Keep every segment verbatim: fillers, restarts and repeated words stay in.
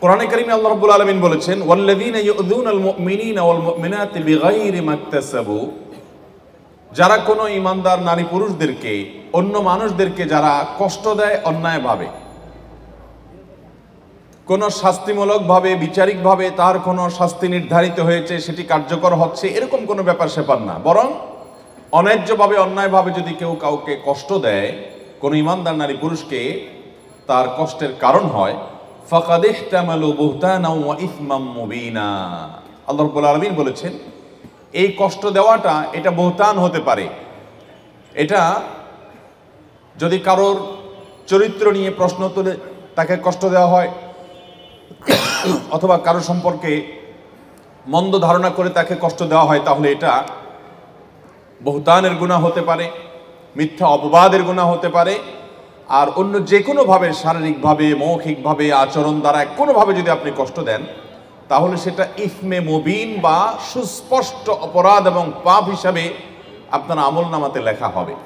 কোরআনে কারিমে আল্লাহ রাব্বুল আলামিন বলেছেন, ওয়াল্লাযীনা ইউযুনাল মুমিনিনা ওয়াল মুমিনাতি বিগাইরি মাকতাসাবু, যারা কোনো ঈমানদার নারী পুরুষদেরকে, অন্য মানুষদেরকে যারা কষ্ট দেয় অন্যায়ভাবে, কোনো শাস্তিমূলকভাবে বিচারিকভাবে তার কোনো শাস্তি নির্ধারিত হয়েছে, সেটি কার্যকর হচ্ছে, এরকম কোনো ব্যাপার স্যাপার না। বরং অন্যায্যভাবে অন্যায়ভাবে যদি কেউ কাউকে কষ্ট দেয়, কোনো ঈমানদার নারী পুরুষকে তার কষ্টের কারণ হয়, ফাকাদ ইহতামালু বুহতানাও ওয়া ইসমাম মুবিনা, আল্লাহ রাব্বুল আলামিন বলেছেন এই কষ্ট দেওয়াটা এটা বুহতান হতে পারে। এটা যদি কারোর চরিত্র নিয়ে প্রশ্ন তুলে তাকে কষ্ট দেওয়া হয়, অথবা কারো সম্পর্কে মন্দ ধারণা করে তাকে কষ্ট দেওয়া হয়, তাহলে এটা বুহতানের গুনাহ হতে পারে, মিথ্যা অপবাদের গুনাহ হতে পারে। আর অন্য যে কোনোভাবে, শারীরিকভাবে, মৌখিকভাবে, আচরণ দ্বারা কোনোভাবে যদি আপনি কষ্ট দেন, তাহলে সেটা ইসমে মুবিন বা সুস্পষ্ট অপরাধ এবং পাপ হিসাবে আপনার আমলনামাতে লেখা হবে।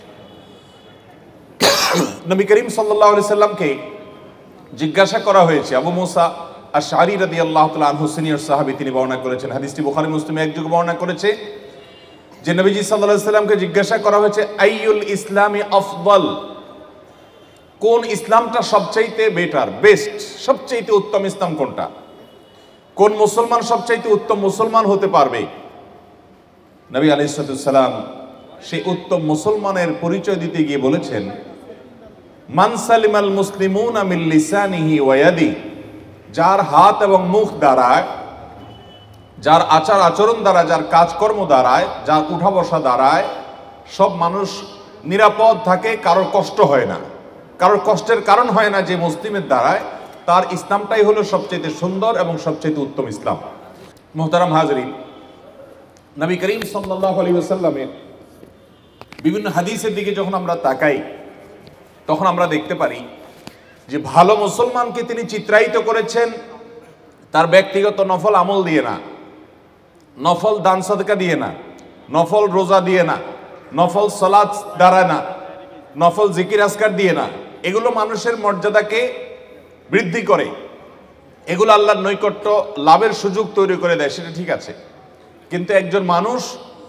নবী করিম সাল্লাল্লাহু আলাইহি সাল্লামকে জিজ্ঞাসা করা হয়েছে, আবু মুসা আশআরী রাদিয়াল্লাহু তাআলা আনহু সিনিয়র সাহাবী, তিনি বর্ণনা করেছেন, হাদিসটি বুখারী মুসলিমে একযোগে বর্ণনা করেছে যে নবীজি সাল্লাল্লাহু আলাইহি সাল্লামকে জিজ্ঞাসা করা হয়েছে, আইয়ুল ইসলামি আফদল, কোন ইসলামটা সবচাইতে বেটার, বেস্ট, সবচাইতে উত্তম ইসলাম কোনটা, কোন মুসলমান সবচাইতে উত্তম মুসলমান হতে পারবে? নবী আলাইহিস সালাম সেই উত্তম মুসলমানের পরিচয় দিতে গিয়ে বলেছেন, মান সালিমাল মুসলিমুনা মিন লিসানিহি ওয়া ইয়াদি, যার হাত এবং মুখ দ্বারায়, যার আচার আচরণ দ্বারা, যার কাজকর্ম দ্বারায়, যার উঠা বসা দ্বারায় সব মানুষ নিরাপদ থাকে, কারোর কষ্ট হয় না, কারোর কষ্টের কারণ হয় না, যে মুসলিমের দ্বারায়, তার ইসলামটাই হলো সবচেয়ে সুন্দর এবং সবচেয়ে উত্তম ইসলাম। মুহতারাম হাজরিন, নবী করিম সাল্লাল্লাহু আলাইহি ওয়াসাল্লামের বিভিন্ন হাদিসের দিকে যখন আমরা তাকাই, তখন আমরা দেখতে পারি যে ভালো মুসলমানকে তিনি চিত্রায়িত করেছেন তার ব্যক্তিগত নফল আমল দিয়ে না, নফল দান সাদকা দিয়ে না, নফল রোজা দিয়ে না, নফল সালাত দ্বারা না, নফল জিকির আজকার দিয়ে না। এগুলো মানুষের মর্যাদাকে বৃদ্ধি করে, এগুলো আল্লাহর নৈকট্য লাভের সুযোগ তৈরি করে দেয়, সেটা ঠিক আছে। কিন্তু একজন মানুষ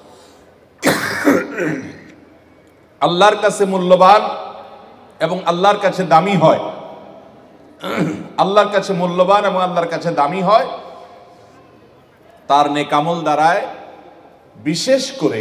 আল্লাহর কাছে মূল্যবান এবং আল্লাহর কাছে দামি হয়, আল্লাহর কাছে মূল্যবান এবং আল্লাহর কাছে দামি হয় তার নেক আমল দ্বারায়। বিশেষ করে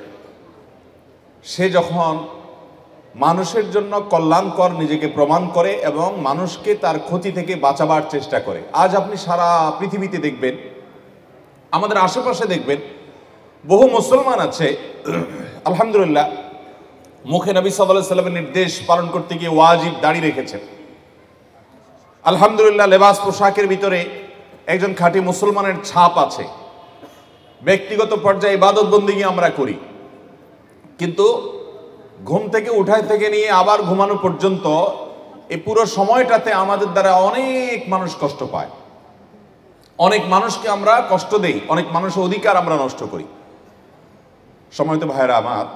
সে যখন মানুষের জন্য কল্যাণকর নিজেকে প্রমাণ করে এবং মানুষকে তার ক্ষতি থেকে বাঁচাবার চেষ্টা করে। আজ আপনি সারা পৃথিবীতে দেখবেন, আমাদের আশেপাশে দেখবেন, বহু মুসলমান আছে আলহামদুলিল্লাহ মুখে নবী সাল্লাল্লাহু আলাইহি সাল্লামের নির্দেশ পালন করতে গিয়ে ওয়াজিব দাড়ি রেখেছেন। আলহামদুলিল্লাহ লেবাস পোশাকের ভিতরে একজন খাঁটি মুসলমানের ছাপ আছে। ব্যক্তিগত পর্যায়ে ইবাদত বন্দেগী আমরা করি, কিন্তু ঘুম থেকে উঠায় থেকে নিয়ে আবার ঘুমানো পর্যন্ত এই পুরো সময়টাতে আমাদের দ্বারা অনেক মানুষ কষ্ট পায়, অনেক মানুষকে আমরা কষ্ট দেই, অনেক মানুষের অধিকার আমরা নষ্ট করি। সময়ত ভাইরা আমার,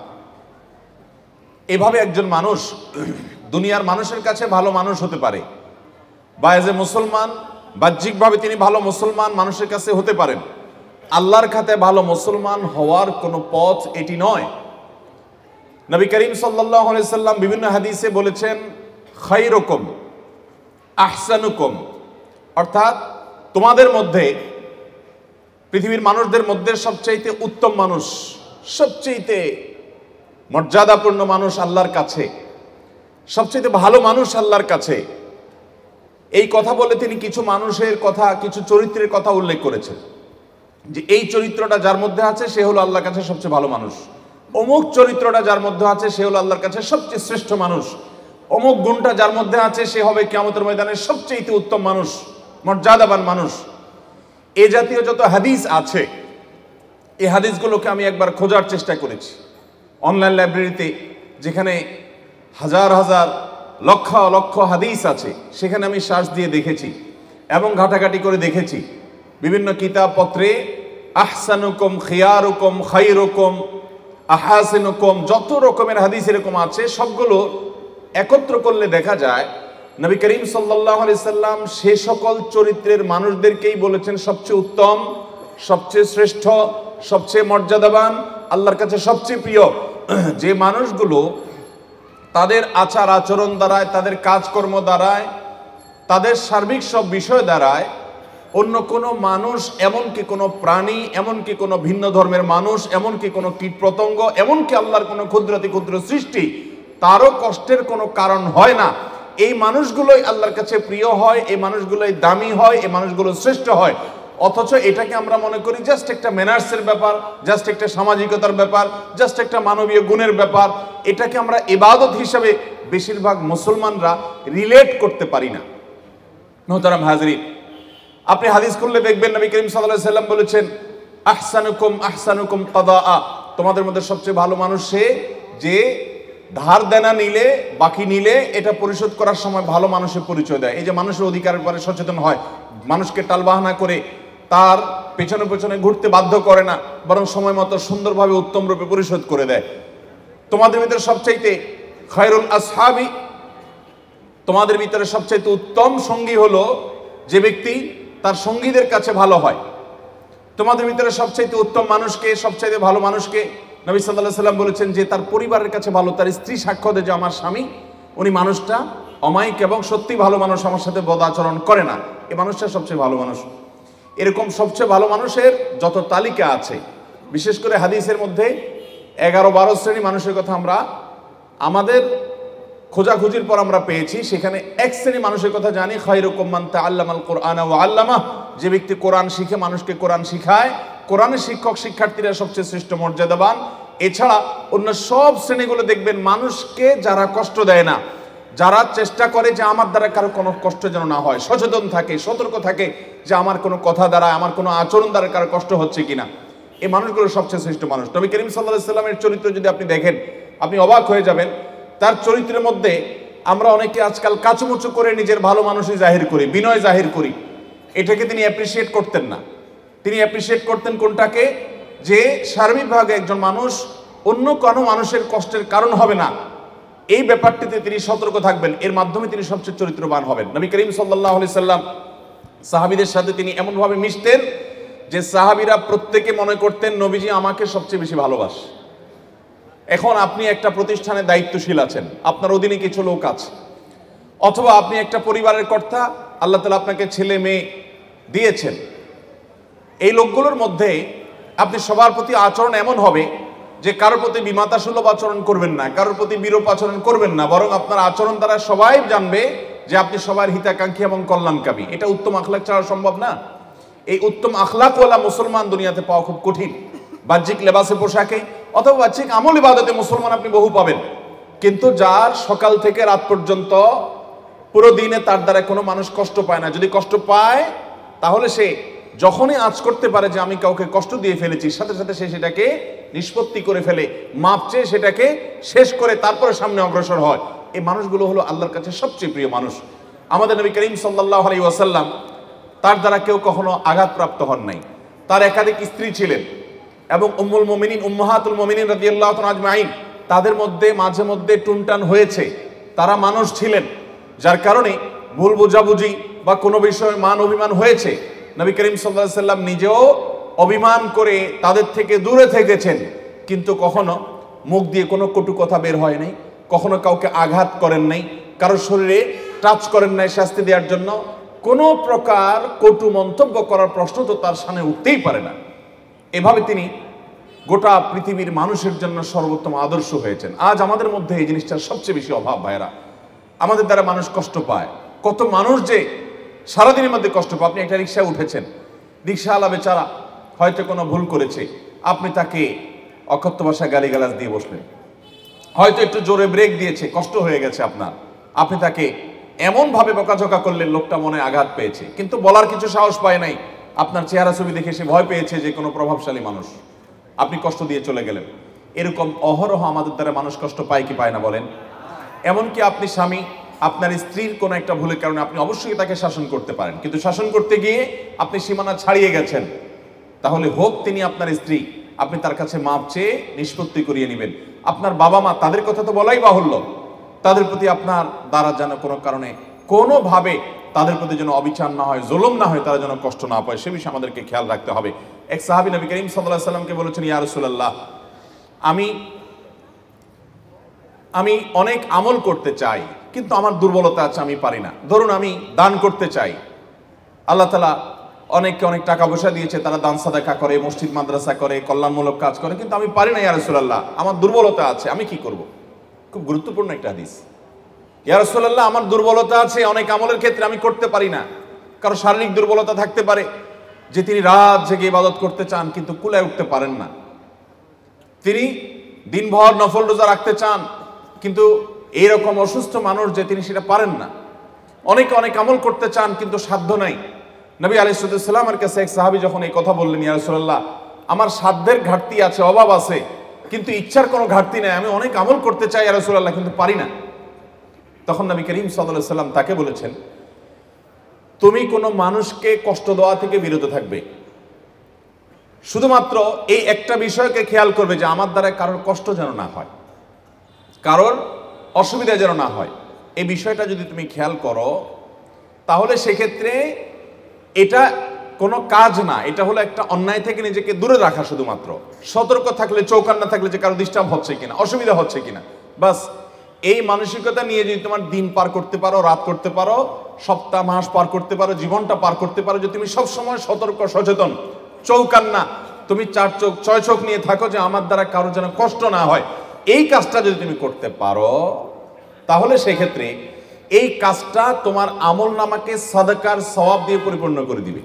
এভাবে একজন মানুষ দুনিয়ার মানুষের কাছে ভালো মানুষ হতে পারে, বা এজ এ মুসলমান বাহ্যিকভাবে তিনি ভালো মুসলমান মানুষের কাছে হতে পারেন। আল্লাহর খাতে ভালো মুসলমান হওয়ার কোনো পথ এটি নয়। নবী করিম সাল্লাল্লাহু আলাইহি সাল্লাম বিভিন্ন হাদিসে বলেছেন, খায়রুকুম আহসানুকুম, অর্থাৎ তোমাদের মধ্যে, পৃথিবীর মানুষদের মধ্যে সবচাইতে উত্তম মানুষ, সবচাইতে মর্যাদাপূর্ণ মানুষ আল্লাহর কাছে, সবচাইতে ভালো মানুষ আল্লাহর কাছে। এই কথা বলে তিনি কিছু মানুষের কথা, কিছু চরিত্রের কথা উল্লেখ করেছেন, যে এই চরিত্রটা যার মধ্যে আছে সে হলো আল্লাহর কাছে সবচেয়ে ভালো মানুষ, অমুক চরিত্রটা যার মধ্যে আছে সে হলো আল্লাহর কাছে সবচেয়ে শ্রেষ্ঠ মানুষ, অমুক গুণটা যার মধ্যে আছে সে হবে কিয়ামতের ময়দানে সবচেয়ে উত্তম মানুষ, মর্যাদাবান মানুষ। এ জাতীয় যত হাদিস আছে, এই হাদিসগুলোকে আমি একবার খোঁজার চেষ্টা করেছি অনলাইন লাইব্রেরিতে, যেখানে হাজার হাজার লক্ষ লক্ষ হাদিস আছে, সেখানে আমি সার্চ দিয়ে দেখেছি এবং ঘাটাঘাটি করে দেখেছি। বিভিন্ন কিতাবপত্রে আহসানুকুম, খিয়ারুকুম, খায়রুকুম, আহাসিনুকুম, যত রকমের হাদিস এরকম আছে, সবগুলো একত্র করলে দেখা যায় নবী করিম সাল্লাল্লাহু আলাইহি সাল্লাম সে সকল চরিত্রের মানুষদেরকেই বলেছেন সবচেয়ে উত্তম, সবচেয়ে শ্রেষ্ঠ, সবচেয়ে মর্যাদাবান, আল্লাহর কাছে সবচেয়ে প্রিয় যে মানুষগুলো তাদের আচার আচরণ দ্বারায়, তাদের কাজকর্ম দ্বারায়, তাদের সার্বিক সব বিষয় দ্বারায় অন্য কোনো মানুষ, এমনকি কোনো প্রাণী, এমনকি কোনো ভিন্ন ধর্মের মানুষ, এমনকি কোনো কীটপতঙ্গ, এমনকি আল্লাহর কোনো ক্ষুদ্রাতি ক্ষুদ্র সৃষ্টি, তারও কষ্টের কোনো কারণ হয় না। এই মানুষগুলোই আল্লাহর কাছে প্রিয় হয়, এই মানুষগুলোই দামি হয়, এই মানুষগুলো শ্রেষ্ঠ হয়। অথচ এটাকে আমরা মনে করি জাস্ট একটা ম্যানার্সের ব্যাপার, জাস্ট একটা সামাজিকতার ব্যাপার, জাস্ট একটা মানবীয় গুণের ব্যাপার। এটাকে আমরা ইবাদত হিসেবে বেশিরভাগ মুসলমানরা রিলেট করতে পারি না। মোহতারাম হাজরিন, আপনি হাদিস খুললে দেখবেন নবী করিম সাল্লাল্লাহু আলাইহি সাল্লাম বলেছেন, আহসানুকুম আহসানুকুম কাদাআ, তোমাদের মধ্যে সবচেয়ে ভালো মানুষ সে যে ধার দেনা নিলে, বাকি নিলে এটা পরিশোধ করার সময় ভালো মানুষের পরিচয় দেয়। এই যে মানুষের অধিকারের ব্যাপারে সচেতন হয়, মানুষকে টালবাহানা করে তার পেছনে পেছনে ঘুরতে বাধ্য করে না, বরং সময় মতো সুন্দরভাবে উত্তম রূপে পরিশোধ করে দেয়। তোমাদের ভিতরে সবচাইতে খায়রুল আসহাবি, তোমাদের ভিতরে সবচাইতে উত্তম সঙ্গী হলো যে ব্যক্তি তার সঙ্গীদের কাছে ভালো হয়। তোমাদের ভিতরে সবচাইতে উত্তম মানুষকে, সবচাইতে ভালো মানুষকে নবী সাল্লাল্লাহু আলাইহি সাল্লাম বলেছেন যে তার পরিবারের কাছে ভালো, তার স্ত্রী সাক্ষ্য দেয় যে আমার স্বামী উনি মানুষটা অমায়িক এবং সত্যি ভালো মানুষ, আমার সাথে বদ আচরণ করে না, এই মানুষটা সবচেয়ে ভালো মানুষ। এরকম সবচেয়ে ভালো মানুষের যত তালিকা আছে, বিশেষ করে হাদিসের মধ্যে এগারো বারো শ্রেণী মানুষের কথা আমরা আমাদের খোঁজাখুঁজির পর আমরা পেয়েছি। সেখানে এক শ্রেণী মানুষের কথা জানি, খায়রুকুম মান তাআল্লামাল কুরআনা ওয়া আল্লামাহ, যে ব্যক্তি কোরআন শিখে মানুষকে কোরআন শিখায়। কোরআনের শিক্ষক শিক্ষার্থীরা সবচেয়ে শ্রেষ্ঠ মর্যাদাবান। এছাড়া অন্য সব শ্রেণীগুলো দেখবেন মানুষকে যারা কষ্ট দেয় না, যারা চেষ্টা করে যে আমার দ্বারা কারো কোনো কষ্ট যেন না হয়, সচেতন থাকে, সতর্ক থাকে যে আমার কোনো কথা দ্বারা, আমার কোনো আচরণ দ্বারা কারো কষ্ট হচ্ছে কিনা, এই মানুষগুলো সবচেয়ে শ্রেষ্ঠ মানুষ। নবী করিম সাল্লাল্লাহু আলাইহি সাল্লামের চরিত্র যদি আপনি দেখেন, আপনি অবাক হয়ে যাবেন। তার চরিত্রের মধ্যে আমরা অনেকে আজকাল কাচুমুচু করে নিজের ভালো মানুষই জাহির করি, বিনয় জাহির করি। এটাকে তিনি অ্যাপ্রিসিয়েট করতেন না। তিনি অ্যাপ্রিসিয়েট করতেন কোনটাকে? যে সার্বিকভাবে একজন মানুষ অন্য কোনো মানুষের কষ্টের কারণ হবে না, এই ব্যাপারটিতে তিনি সতর্ক থাকবেন। এর মাধ্যমে তিনি সবচেয়ে চরিত্রবান হবেন। নবী করিম সাল্লাল্লাহু আলাইহি সাল্লাম সাহাবীদের সাথে তিনি এমনভাবে মিশতেন যে সাহাবীরা প্রত্যেকে মনে করতেন নবীজি আমাকে সবচেয়ে বেশি ভালোবাসে। এখন আপনি একটা প্রতিষ্ঠানে দায়িত্বশীল আছেন, আপনার অধীনে কিছু লোক আছে, অথবা আপনি একটা পরিবারের কর্তা, আল্লাহ তাআলা আপনাকে ছেলে মেয়ে দিয়েছেন। এই লোকগুলোর মধ্যে আপনি সবার প্রতি আচরণ এমন হবে যে কারোর প্রতি বিমাতাসুলভ আচরণ করবেন না, কারোর প্রতি বিরূপ আচরণ করবেন না, বরং আপনার আচরণ দ্বারা সবাই জানবে যে আপনি সবার হিতাকাঙ্ক্ষী এবং কল্যাণকামী। এটা উত্তম আখলাক ছাড়া সম্ভব না। এই উত্তম আখলাকওয়ালা মুসলমান দুনিয়াতে পাওয়া খুব কঠিন। বাহ্যিক লেবাসে, পোশাকে অথবা বাহ্যিক আমল ইবাদতে মুসলমান আপনি বহু পাবেন, কিন্তু যার সকাল থেকে রাত পর্যন্ত পুরো দিনে তার দ্বারা কোনো মানুষ কষ্ট পায় না। যদি কষ্ট পায় তাহলে সে যখনই আঁচ করতে পারে যে আমি কাউকে কষ্ট দিয়ে ফেলেছি, সাথে সাথে সে সেটাকে নিষ্পত্তি করে ফেলে, মাপ চেয়ে সেটাকে শেষ করে তারপরে সামনে অগ্রসর হয়। এই মানুষগুলো হলো আল্লাহর কাছে সবচেয়ে প্রিয় মানুষ। আমাদের নবী করিম সাল্লাল্লাহু আলাইহি ওয়াসাল্লাম, তার দ্বারা কেউ কখনো আঘাতপ্রাপ্ত হন নাই। তার একাধিক স্ত্রী ছিলেন এবং উম্মুল মুমিনিন, উম্মাহাতুল মুমিনিন রাদিয়াল্লাহু তাআলা আজমাইন, তাদের মধ্যে মাঝে মধ্যে টুনটান হয়েছে। তারা মানুষ ছিলেন, যার কারণে ভুল বোঝাবুঝি বা কোনো বিষয়ে মান অভিমান হয়েছে। নবী করিম সাল্লাল্লাহু আলাইহি সাল্লাম নিজেও অভিমান করে তাদের থেকে দূরে থেকেছেন, কিন্তু কখনো মুখ দিয়ে কোনো কটু কথা বের হয় নাই, কখনো কাউকে আঘাত করেন নাই, কারোর শরীরে টাচ করেন নাই শাস্তি দেওয়ার জন্য। কোনো প্রকার কটু মন্তব্য করার প্রশ্ন তো তার সামনে উঠতেই পারে না। এভাবে তিনি গোটা পৃথিবীর মানুষের জন্য সর্বোত্তম আদর্শ হয়েছেন। আজ আমাদের মধ্যে এই জিনিসটার সবচেয়ে বেশি অভাব ভাইরা। আমাদের দ্বারা মানুষ কষ্ট পায়। কত মানুষ যে সারাদিনের মধ্যে কষ্ট পায়। আপনি একটা রিক্সায় উঠেছেন, রিক্সাওয়ালা বেচারা হয়তো কোনো ভুল করেছে, আপনি তাকে অকথ্য ভাষায় গালিগালাজ দিয়ে বসলেন, হয়তো একটু জোরে ব্রেক দিয়েছে, কষ্ট হয়ে গেছে আপনার, আপনি তাকে এমনভাবে বকাঝকা করলেন লোকটা মনে আঘাত পেয়েছে, কিন্তু বলার কিছু সাহস পায় নাই। আপনার চেহারা ছবি দেখে সে ভয় পেয়েছে যে কোনো প্রভাবশালী মানুষ, আপনি কষ্ট দিয়ে চলে গেলেন। এরকম অহরহ আমাদের দ্বারা মানুষ কষ্ট পায় কি পায় না বলেন? এমনকি আপনি স্বামী, আপনার স্ত্রীর কোনো একটা ভুলের কারণে আপনি অবশ্যই তাকে শাসন করতে পারেন, কিন্তু শাসন করতে গিয়ে আপনি সীমানা ছাড়িয়ে গেছেন, তাহলে হোক তিনি আপনার স্ত্রী, আপনি তার কাছে মাপ চেয়ে নিষ্পত্তি করিয়ে নেবেন। আপনার বাবা মা, তাদের কথা তো বলাই বাহুল্য, তাদের প্রতি আপনার দ্বারা যেন কোনো কারণে কোনোভাবে তাদের প্রতি যেন অবিচার না হয়, জুলুম না হয়, তারা যেন কষ্ট না পায়, সে বিষয়ে আমাদেরকে খেয়াল রাখতে হবে। এক সাহাবী নবী করিম সাল্লাল্লাহু আলাইহি সাল্লামকে বলেছেন, ইয়া রাসূলুল্লাহ, আমি আমি অনেক আমল করতে চাই, কিন্তু আমার দুর্বলতা আছে, আমি পারি না। ধরুন আমি দান করতে চাই, আল্লাহ তাআলা অনেককে অনেক টাকা পয়সা দিয়েছে, তারা দান সাদাকা করে, মসজিদ মাদ্রাসা করে, কল্যাণমূলক কাজ করে, কিন্তু আমি পারি না ইয়া রাসূলুল্লাহ, আমার দুর্বলতা আছে, আমি কি করব? খুব গুরুত্বপূর্ণ একটা হাদিস। ইয়া রাসূলুল্লাহ, আমার দুর্বলতা আছে, অনেক আমলের ক্ষেত্রে আমি করতে পারি না। কারো শারীরিক দুর্বলতা থাকতে পারে যে তিনি রাত জেগে ইবাদত করতে চান কিন্তু কুলায় উঠতে পারেন না। তিনি দিনভর নফল রোজা রাখতে চান কিন্তু এইরকম অসুস্থ মানুষ যে তিনি সেটা পারেন না। অনেকে অনেক আমল করতে চান কিন্তু সাধ্য নাই। নবী আলাইহিস সালামের কাছে এক সাহাবী যখন এই কথা বললেন, ইয়া রাসূলুল্লাহ, আমার সাধ্যের ঘাটতি আছে, অভাব আছে, কিন্তু ইচ্ছার কোনো ঘাটতি নাই, আমি অনেক আমল করতে চাই ইয়া রাসূলুল্লাহ, কিন্তু পারি না। তখন নবী করিম সাল্লাল্লাহু আলাইহি সাল্লাম তাকে বলেছেন, তুমি কোনো মানুষকে কষ্ট দেওয়া থেকে বিরত থাকবে, শুধুমাত্র এই একটা বিষয়কে খেয়াল করবে যে আমার দ্বারা কারোর কষ্ট যেন না হয়, কারোর অসুবিধা যেন না হয়। এই বিষয়টা যদি তুমি খেয়াল করো তাহলে সেক্ষেত্রে এটা কোনো কাজ না, এটা হলো একটা অন্যায় থেকে নিজেকে দূরে রাখা। শুধুমাত্র সতর্ক থাকলে, চৌকান্না থাকলে যে কারো ডিস্টার্ব হচ্ছে কিনা, অসুবিধা হচ্ছে কিনা, বাস এই মানসিকতা নিয়ে যদি তোমার দিন পার করতে পারো, রাত করতে পারো, সপ্তাহ মাস পার করতে পারো, জীবনটা পার করতে পারো, যে তুমি সবসময় সতর্ক, সচেতন, চৌকান্না, তুমি চার চোখ ছয় চোখ নিয়ে থাকো যে আমার দ্বারা কারো যেন কষ্ট না হয়, এই কাজটা যদি তুমি করতে পারো তাহলে সেক্ষেত্রে এই কাজটা তোমার আমল নামাকে সাদাকার সওয়াব দিয়ে পরিপূর্ণ করে দিবে।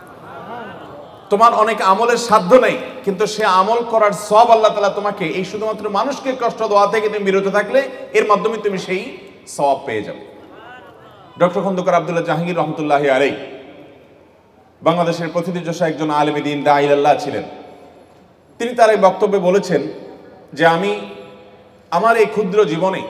তোমার অনেক আমলের সাধ্য নেই, কিন্তু সে আমল করার সওয়াব আল্লাহ তাআলা তোমাকে এই শুধুমাত্র মানুষকে কষ্ট দেওয়া থেকে তুমি বিরত থাকলে এর মাধ্যমে তুমি সেই সওয়াব পেয়ে যাবে। ডক্টর খন্দকার আব্দুল্লাহ জাহাঙ্গীর রহমতুল্লাহি আলাইহি বাংলাদেশের প্রথিতযশা একজন আলেম দ্বীন দাঈ ইলাল্লাহ ছিলেন। তিনি তার এই বক্তব্যে বলেছেন যে আমি আমার এই ক্ষুদ্র জীবনে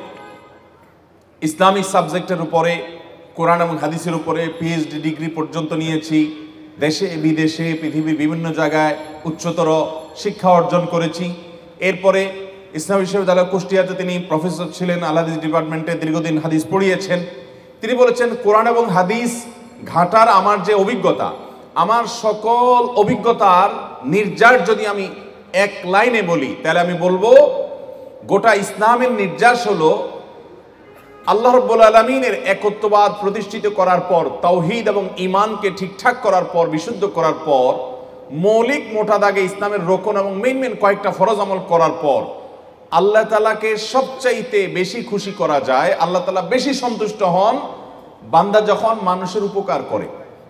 ইসলামিক সাবজেক্টের উপরে, কোরআন এবং হাদিসের উপরে পিএইচডি ডিগ্রি পর্যন্ত নিয়েছি, দেশে বিদেশে পৃথিবীর বিভিন্ন জায়গায় উচ্চতর শিক্ষা অর্জন করেছি। এরপরে ইসলাম বিশ্ববিদ্যালয় কুষ্টিয়াতে তিনি প্রফেসর ছিলেন, আল হাদিস ডিপার্টমেন্টে দীর্ঘদিন হাদিস পড়িয়েছেন। তিনি বলেছেন, কোরআন এবং হাদিস ঘাটার আমার যে অভিজ্ঞতা, আমার সকল অভিজ্ঞতার নির্যাস যদি আমি এক লাইনে বলি তাহলে আমি বলবো গোটা ইসলামের নির্যাস হলো আল্লাহ রাব্বুল আলামিনের একত্ববাদ প্রতিষ্ঠিত করার পর, তাওহীদ এবং ঈমানকে ঠিকঠাক করার পর, বিশুদ্ধ করার পর, মৌলিক মোটা দাগে ইসলামের রোকন এবং মেইন মেইন কয়েকটা ফরজ আমল করার পর আল্লাহ তাআলাকে সবচাইতে বেশি খুশি করা যায়, আল্লাহ তাআলা বেশি সন্তুষ্ট হন বান্দা যখন মানুষের উপকার করে।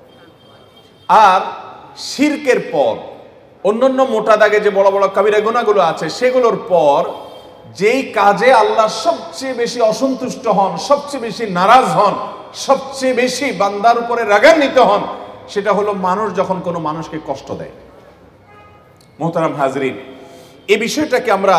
আর শিরকের পর অন্যান্য মোটা দাগে যে বড় বড় কাবিরা গুনাহগুলো আছে সেগুলোর পর যেই কাজে আল্লাহ সবচেয়ে বেশি অসন্তুষ্ট হন, সবচেয়ে বেশি নারাজ হন, সবচেয়ে বেশি বান্দার উপরে রাগান্বিত হন, সেটা হলো মানুষ যখন কোনো মানুষকে কষ্ট দেয়। মোহতারাম হাজরিন, এই বিষয়টাকে আমরা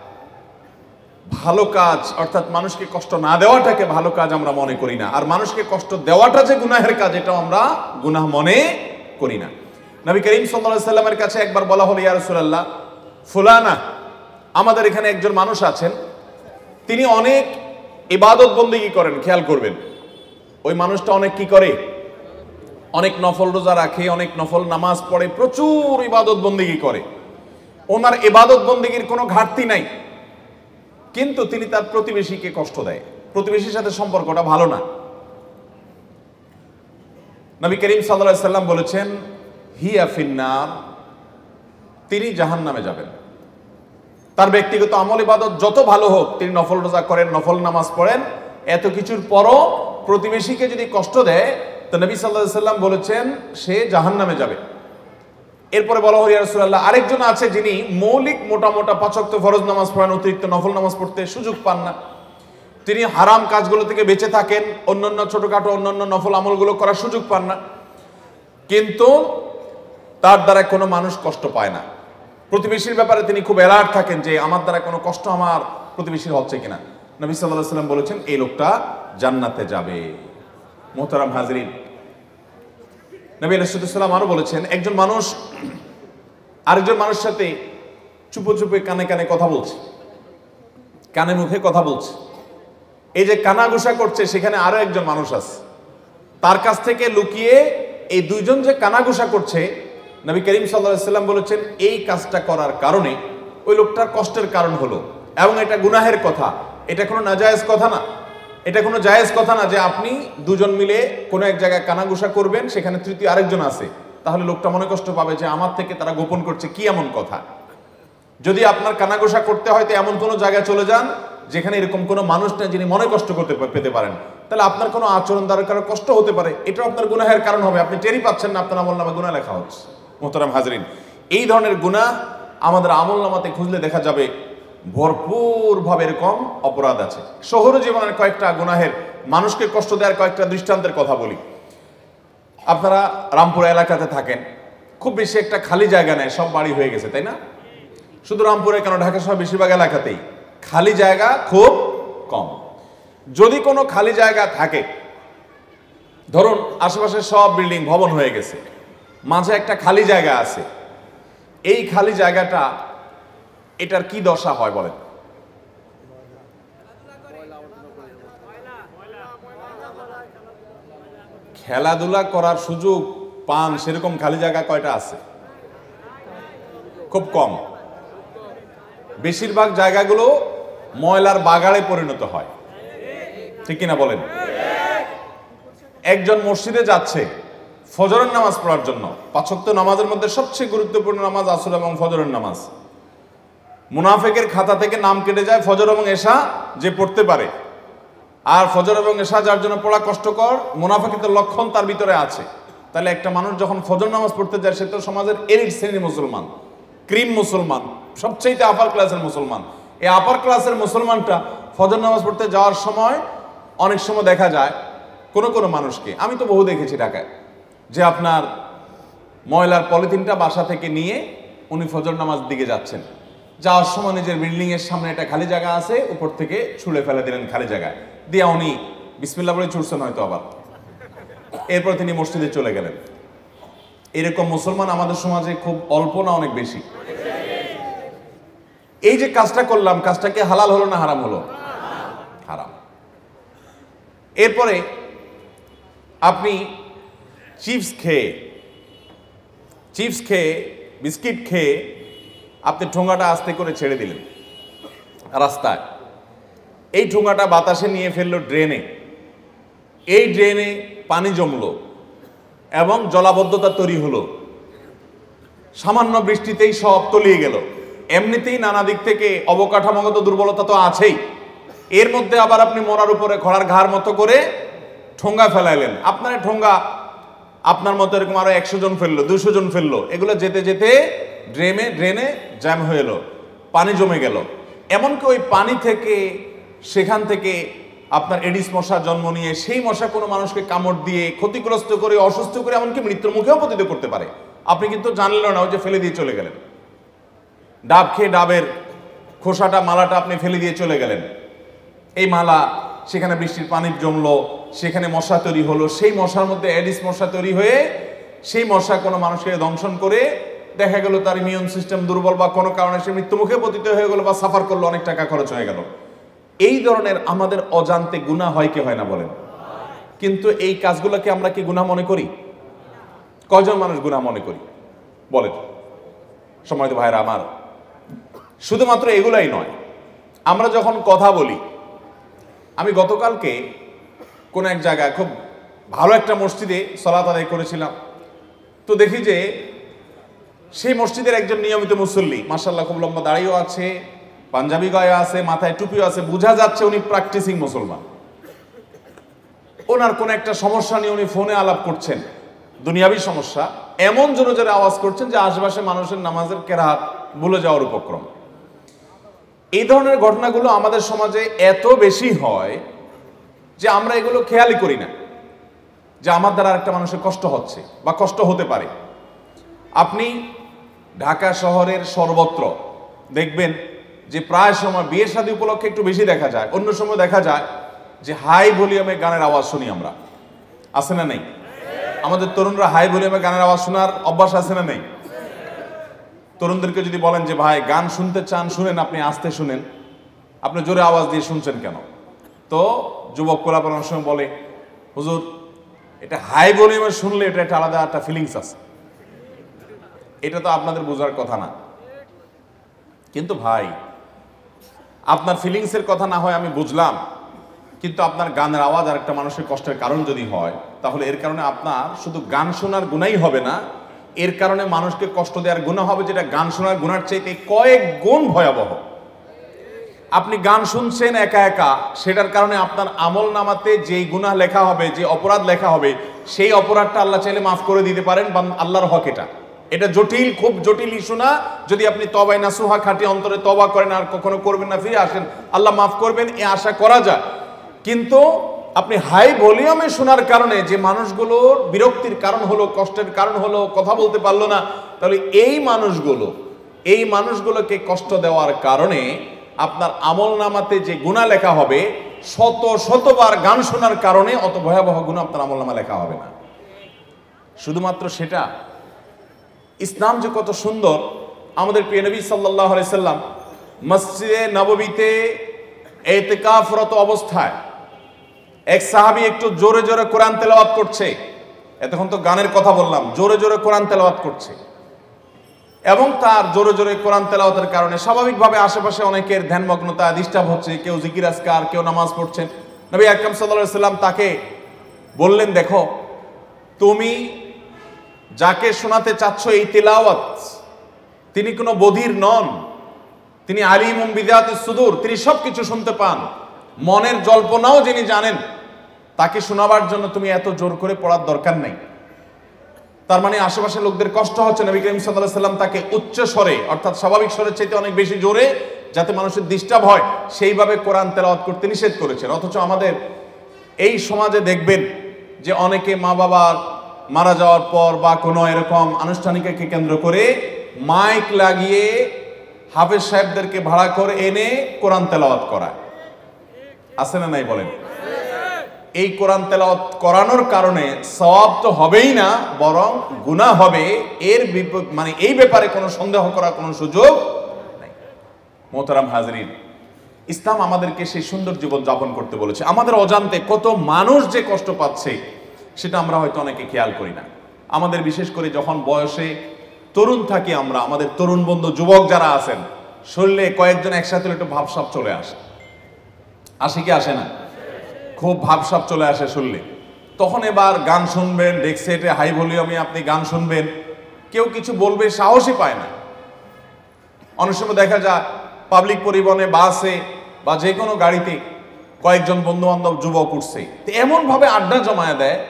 ভালো কাজ, অর্থাৎ মানুষকে কষ্ট না দেওয়াটাকে ভালো কাজ আমরা মনে করি না, আর মানুষকে কষ্ট দেওয়াটা যে গুনাহের কাজ এটাও আমরা গুনাহ মনে করি না। নবী করিম সাল্লাল্লাহু আলাইহি সাল্লামের কাছে একবার বলা হলো, ইয়া রাসূলুল্লাহ, ফুলানা, আমাদের এখানে একজন মানুষ আছেন, তিনি অনেক ইবাদত বন্দেগী করেন। খেয়াল করবেন, ওই মানুষটা অনেক কি করে, অনেক নফল রোজা রাখে, অনেক নফল নামাজ পড়ে, প্রচুর ইবাদত বন্দেগী করে, ওনার ইবাদত বন্দেগীর কোনো ঘাটতি নাই, কিন্তু তিনি তার প্রতিবেশীকে কষ্ট দেয়, প্রতিবেশীর সাথে সম্পর্কটা ভালো না। নবী করিম সাল্লাল্লাহু আলাইহি সাল্লাম বলেছেন, হিয়া ফিন্নার, তিনি জাহান্নামে যাবেন। তার ব্যক্তিগত আমল ইবাদত যত ভালো হোক, তিনি নফল রোজা করেন, নফল নামাজ পড়েন, এত কিছুর পরও প্রতিবেশীকে যদি কষ্ট দেয় তো নবী সাল্লাল্লাহু আলাইহি সাল্লাম বলেছেন সে জাহান্নামে যাবে। এরপরে বলা হলো, ইয়া রাসূলুল্লাহ, আরেকজন আছে যিনি মৌলিক মোটা মোটা পাঁচ ওয়াক্ত ফরজ নামাজ পড়েন, অতিরিক্ত নফল নামাজ পড়তে সুযোগ পান না, তিনি হারাম কাজগুলো থেকে বেঁচে থাকেন, অন্যান্য ছোটখাটো অন্যান্য নফল আমলগুলো করার সুযোগ পান না, কিন্তু তার দ্বারা কোনো মানুষ কষ্ট পায় না। প্রতিবেশীর ব্যাপারে তিনি খুব অ্যালার্ট থাকেন যে আমার দ্বারা কোনো কষ্ট আমার প্রতিবেশীর হচ্ছে কিনা। নবী সাল্লাল্লাহু আলাইহি সাল্লাম বলেছেন এই লোকটা জান্নাতে যাবে। মোহতারাম হাজরিন, নবী আলাইহিস সালাম আরো বলেছেন, একজন মানুষ আরেকজন মানুষের সাথে চুপো চুপে কানে কানে কথা বলছে, কানে মুখে কথা বলছে, এই যে কানাঘুষা করছে সেখানে আরো একজন মানুষ আছে, তার কাছ থেকে লুকিয়ে এই দুইজন যে কানাঘুষা করছে, নবী করিম সাল্লাল্লাহু আলাইহি সাল্লাম বলেছেন এই কাজটা করার কারণে ওই লোকটার কষ্টের কারণ হলো, এবং এটা গুনাহের কথা, এটা কোনো নাজায়েজ কথা না, এটা কোনো জায়েজ কথা না যে আপনি দুজন মিলে কোনো এক জায়গায় কানাঘুষা করবেন, সেখানে তৃতীয় আরেকজন আছে, তাহলে লোকটা মনে কষ্ট পাবে যে আমার থেকে তারা গোপন করছে, কি এমন কথা। যদি আপনার কানাঘুষা করতে হয় তো এমন কোনো জায়গায় চলে যান যেখানে এরকম কোনো মানুষ নেই যিনি মনে কষ্ট করতে পেতে পারেন, তাহলে আপনার কোনো আচরণ দ্বারা কারো কষ্ট হতে পারে, এটাও আপনার গুনাহের কারণ হবে, আপনি টেরই পাচ্ছেন না আপনার আমলনামা গুনাহ লেখা হচ্ছে। মোহতারাম হাজরিন, এই ধরনের গুনাহ আমাদের আমলনামাতে খুঁজলে দেখা যাবে ভরপুর ভাবে এরকম অপরাধ আছে। শহরে জীবনের কয়েকটা গুনাহের, মানুষকে কষ্ট দেওয়ার কয়েকটা দৃষ্টান্তের কথা বলি। আপনারা রামপুরা এলাকাতে থাকেন, খুব বেশি একটা খালি জায়গা নেই, সব বাড়ি হয়ে গেছে, তাই না? শুধু রামপুরে কেন, ঢাকা সহ বেশিরভাগ এলাকাতেই খালি জায়গা খুব কম। যদি কোনো খালি জায়গা থাকে, ধরুন আশেপাশে সব বিল্ডিং ভবন হয়ে গেছে, মাঝে একটা খালি জায়গা আছে, এই খালি জায়গাটা এটার কি দশা হয় বলেন? খেলাধুলা করার সুযোগ পান সেরকম খালি জায়গা কয়টা আছে? খুব কম। বেশিরভাগ জায়গাগুলো ময়লার বাগাড়ে পরিণত হয়, ঠিক কিনা বলেন? একজন মসজিদে যাচ্ছে ফজরের নামাজ পড়ার জন্য, পাঁচ ওয়াক্ত নামাজের মধ্যে সবচেয়ে গুরুত্বপূর্ণ নামাজ আসর এবং ফজরের নামাজ। মুনাফিকের খাতা থেকে নাম কেটে যায় ফজর এবং এশা যে পড়তে পারে, আর ফজর এবং এশা যার জন্য পড়া কষ্টকর, মুনাফিকের লক্ষণ তার ভিতরে আছে। তাহলে একটা মানুষ যখন ফজর নামাজ পড়তে যায়, সে তো সমাজের এলিট শ্রেণীর মুসলমান, ক্রিম মুসলমান, সবচেয়ে আপার ক্লাসের মুসলমান। এই আপার ক্লাসের মুসলমানটা ফজর নামাজ পড়তে যাওয়ার সময় অনেক সময় দেখা যায় কোনো কোনো মানুষকে, আমি তো বহু দেখেছি ঢাকায়, যে আপনার ময়লার পলিথিনটা বাসা থেকে নিয়ে উনি ফজর নামাজ দিকে যাচ্ছেন, যাওয়ার সময় নিজের বিল্ডিং এর সামনে একটা খালি জায়গা আছে, উপর থেকে ছুঁড়ে ফেলে দিলেন খালি জায়গায়, দিয়া উনি বিসমিল্লাহ বলে ছুটছেন হয়তো আবার, এরপর তিনি মসজিদে চলে গেলেন। এরকম মুসলমান আমাদের সমাজে খুব অল্প না অনেক বেশি? এই যে কাজটা করলাম, কাজটা কি হালাল হলো না হারাম হলো? হারাম। এরপরে আপনি চিপস খেয়ে চিপস খেয়ে বিস্কিট খেয়ে আপনি ঠোঙাটা আস্তে করে ছেড়ে দিলেন রাস্তায়, এই ঠোঙাটা বাতাসে নিয়ে ফেললো ড্রেনে, এই ড্রেনে পানি জমলো এবং জলাবদ্ধতা তৈরি হলো, সামান্য বৃষ্টিতেই সব তলিয়ে গেল। এমনিতেই নানা দিক থেকে অবকাঠামোগত দুর্বলতা তো আছেই, এর মধ্যে আবার আপনি মরার উপরে খড়ার ঘাড় মতো করে ঠোঙ্গা ফেলাইলেন। আপনার ঠোঙ্গা আপনার মতো এরকম আরো একশো জন ফেললো, দুশো জন ফেললো, এগুলো যেতে যেতে ড্রেনে ড্রেনে জ্যাম হয়ে এলো, পানি জমে গেল। এমনকি ওই পানি থেকে, সেখান থেকে আপনার এডিস মশা জন্ম নিয়ে, সেই মশা কোনো মানুষকে কামড় দিয়ে ক্ষতিগ্রস্ত করে, অসুস্থ করে, এমনকি মৃত্যুর মুখেও পতিত করতে পারে। আপনি কিন্তু জানলেন না, ওই যে ফেলে দিয়ে চলে গেলেন। ডাব খেয়ে ডাবের খোসাটা, মালাটা আপনি ফেলে দিয়ে চলে গেলেন, এই মালা সেখানে বৃষ্টির পানি জমলো, সেখানে মশা তৈরি হলো, সেই মশার মধ্যে এডিস মশা তৈরি হয়ে সেই মশা কোনো মানুষকে দংশন করে দেখা গেল তার ইমিউন সিস্টেম দুর্বল বা কোনো কারণে সে মৃত্যুমুখে পতিত হয়ে গেল বা সাফার করলো, অনেক টাকা খরচ হয়ে গেল। এই ধরনের আমাদের অজান্তে গুনাহ হয় কি হয় না বলেন? কিন্তু এই কাজগুলোকে আমরা কি গুনাহ মনে করি? কয়জন মানুষ গুনাহ মনে করি বলেন? সময় তো ভাইরা আমার, শুধুমাত্র এগুলাই নয়, আমরা যখন কথা বলি, আমি গতকালকে কোন এক জায়গায় খুব ভালো একটা মসজিদে সালাত আদায় করেছিলাম, তো দেখি যে সেই মসজিদের একজন নিয়মিত মুসল্লি, মাশাআল্লাহ খুব লম্বা দাড়িও আছে, পাঞ্জাবি গায়ে আছে, মাথায় টুপিও আছে, বোঝা যাচ্ছে উনি প্র্যাকটিসিং মুসলমান। ওনার কোন একটা সমস্যা নিয়ে উনি ফোনে আলাপ করছেন, দুনিয়াবী সমস্যা, এমন জোরে জোরে আওয়াজ করছেন যে আশেপাশে মানুষের নামাজের কেরাত ভুলে যাওয়ার উপক্রম। এই ধরনের ঘটনাগুলো আমাদের সমাজে এত বেশি হয় যে আমরা এগুলো খেয়ালই করি না যে আমার দ্বারা একটা মানুষের কষ্ট হচ্ছে বা কষ্ট হতে পারে। আপনি ঢাকা শহরের সর্বত্র দেখবেন যে প্রায় সময় বিয়ের শাদী উপলক্ষে একটু বেশি দেখা যায়, অন্য সময় দেখা যায় যে হাই ভলিউমে গানের আওয়াজ শুনি আমরা, আছে না নেই? আমাদের তরুণরা হাই ভলিউমে গানের আওয়াজ শোনার অভ্যাস আছে না নেই? তরুণদেরকে যদি বলেন যে ভাই গান শুনতে চান শুনেন, আপনি আস্তে শুনেন, আপনি জোরে আওয়াজ দিয়ে শুনছেন কেন? তো যুবক কোলাপন সময় বলে হুজুর এটা হাই ভলিউমে শুনলে এটা একটা আলাদা একটা ফিলিংস আছে, এটা তো আপনাদের বোঝার কথা না। কিন্তু ভাই, আপনার ফিলিংসের কথা না হয় আমি বুঝলাম, কিন্তু আপনার গানের আওয়াজ আর একটা মানুষের কষ্টের কারণ যদি হয়, তাহলে এর কারণে আপনার শুধু গান শোনার গুনাই হবে না, এর কারণে মানুষকে কষ্ট দেওয়ার গুনাহ হবে, যেটা গান শোনার গুনার চাইতে কয়েক গুণ ভয়াবহ। আপনি গান শুনছেন একা একা, সেটার কারণে আপনার আমল নামাতে যেই গুনাহ লেখা হবে, যে অপরাধ লেখা হবে, সেই অপরাধটা আল্লাহ চাইলে মাফ করে দিতে পারেন, বা আল্লাহর হক এটা। এটা জটিল, খুব জটিল ইস্যু না। যদি আপনি তবায় নাসুহা খাঁটি অন্তরে তবা করেন, আর কখনো করবেন না, ফিরে আসেন, আল্লাহ মাফ করবেন, এ আশা করা যায়। কিন্তু আপনি হাই ভলিউমে শোনার কারণে যে মানুষগুলোর বিরক্তির কারণ হলো, কষ্টের কারণ হলো, কথা বলতে পারলো না, তাহলে এই মানুষগুলো এই মানুষগুলোকে কষ্ট দেওয়ার কারণে আপনার আমল নামাতে যে গুনাহ লেখা হবে, শত শতবার গান শোনার কারণে অত ভয়াবহ গুনাহ আপনার আমল নামা লেখা হবে না। শুধুমাত্র সেটা, ইসলাম যে কত সুন্দর। আমাদের প্রিয় নবী সাল্লাল্লাহু আলাইহি সাল্লাম মসজিদে নববীতে ইতিকাফরত অবস্থায় এক সাহাবী একটু জোরে জোরে কোরআন তেলাওয়াত করছে। এতক্ষণ তো গানের কথা বললাম, জোরে জোরে কোরআন তেলাওয়াত করছে, এবং তার জোরে জোরে কোরআন তেলাওয়াতের কারণে স্বাভাবিকভাবে আশেপাশে অনেকের ধ্যানমগ্নতা ডিস্টার্ব হচ্ছে, কেউ জিকির আজকার, কেউ নামাজ পড়ছেন। নবী আকরাম সাল্লাল্লাহু আলাইহি সাল্লাম তাকে বললেন, দেখো, তুমি যাকে শোনাতে চাচ্ছ এই তেলাওয়াত, তিনি কোনো বধির নন, তিনি আলিমুম বিযাতিস সুদূর, তিনি সবকিছু শুনতে পান, মনের জল্পনাও যিনি জানেন, তাকে শোনাবার জন্য তুমি এত জোর করে পড়ার দরকার নেই। তার মানে আশেপাশে লোকদের কষ্ট হচ্ছে, নবী করিম সাল্লাল্লাহু আলাইহি সাল্লাম তাকে উচ্চ স্বরে, অর্থাৎ স্বাভাবিক স্বরের চাইতে অনেক বেশি জোরে, যাতে মানুষের ডিস্টার্ব হয়, সেইভাবে কোরআন তেলাওয়াত করতে নিষেধ করেছেন। অথচ আমাদের এই সমাজে দেখবেন যে অনেকে মা বাবার মারা যাওয়ার পর বা কোনো এরকম আনুষ্ঠানিককে কেন্দ্র করে মাইক লাগিয়ে হাফেজ সাহেবদেরকে ভাড়া করে এনে কোরআন তেলাওয়াত করায়। আছে না নাই বলেন? এই কোরআন তেলাওয়াত করানোর কারণে সওয়াব তো হবেই না, বরং গুনাহ হবে। এর মানে এই ব্যাপারে কোনো সন্দেহ করার কোনো সুযোগ নাই। মোহতারাম হাজরিন, ইসলাম আমাদেরকে সেই সুন্দর জীবন যাপন করতে বলেছে। আমাদের অজান্তে কত মানুষ যে কষ্ট পাচ্ছে, সেটা আমরা হয়তো অনেকে খেয়াল করি না। আমাদের বিশেষ করে যখন বয়সে তরুণ থাকি আমরা, আমাদের তরুণ বন্ধু যুবক যারা আছেন, শরীরে কয়েকজন একসাথে একটু ভাবসাব চলে আসে, আসে কি আসে না? খুব ভাবসাব চলে আসে শুনলে। তখন এবার গান শুনবেন, ডেক সেটে হাই ভলিউমে আপনি গান শুনবেন, কেউ কিছু বলবে সাহসই পায় না। অনেক সময় দেখা যায় পাবলিক পরিবহনে, বাসে বা যে কোনো গাড়িতে কয়েকজন বন্ধু বান্ধব যুবক উঠছে, তো এমনভাবে আড্ডা জমায়া দেয়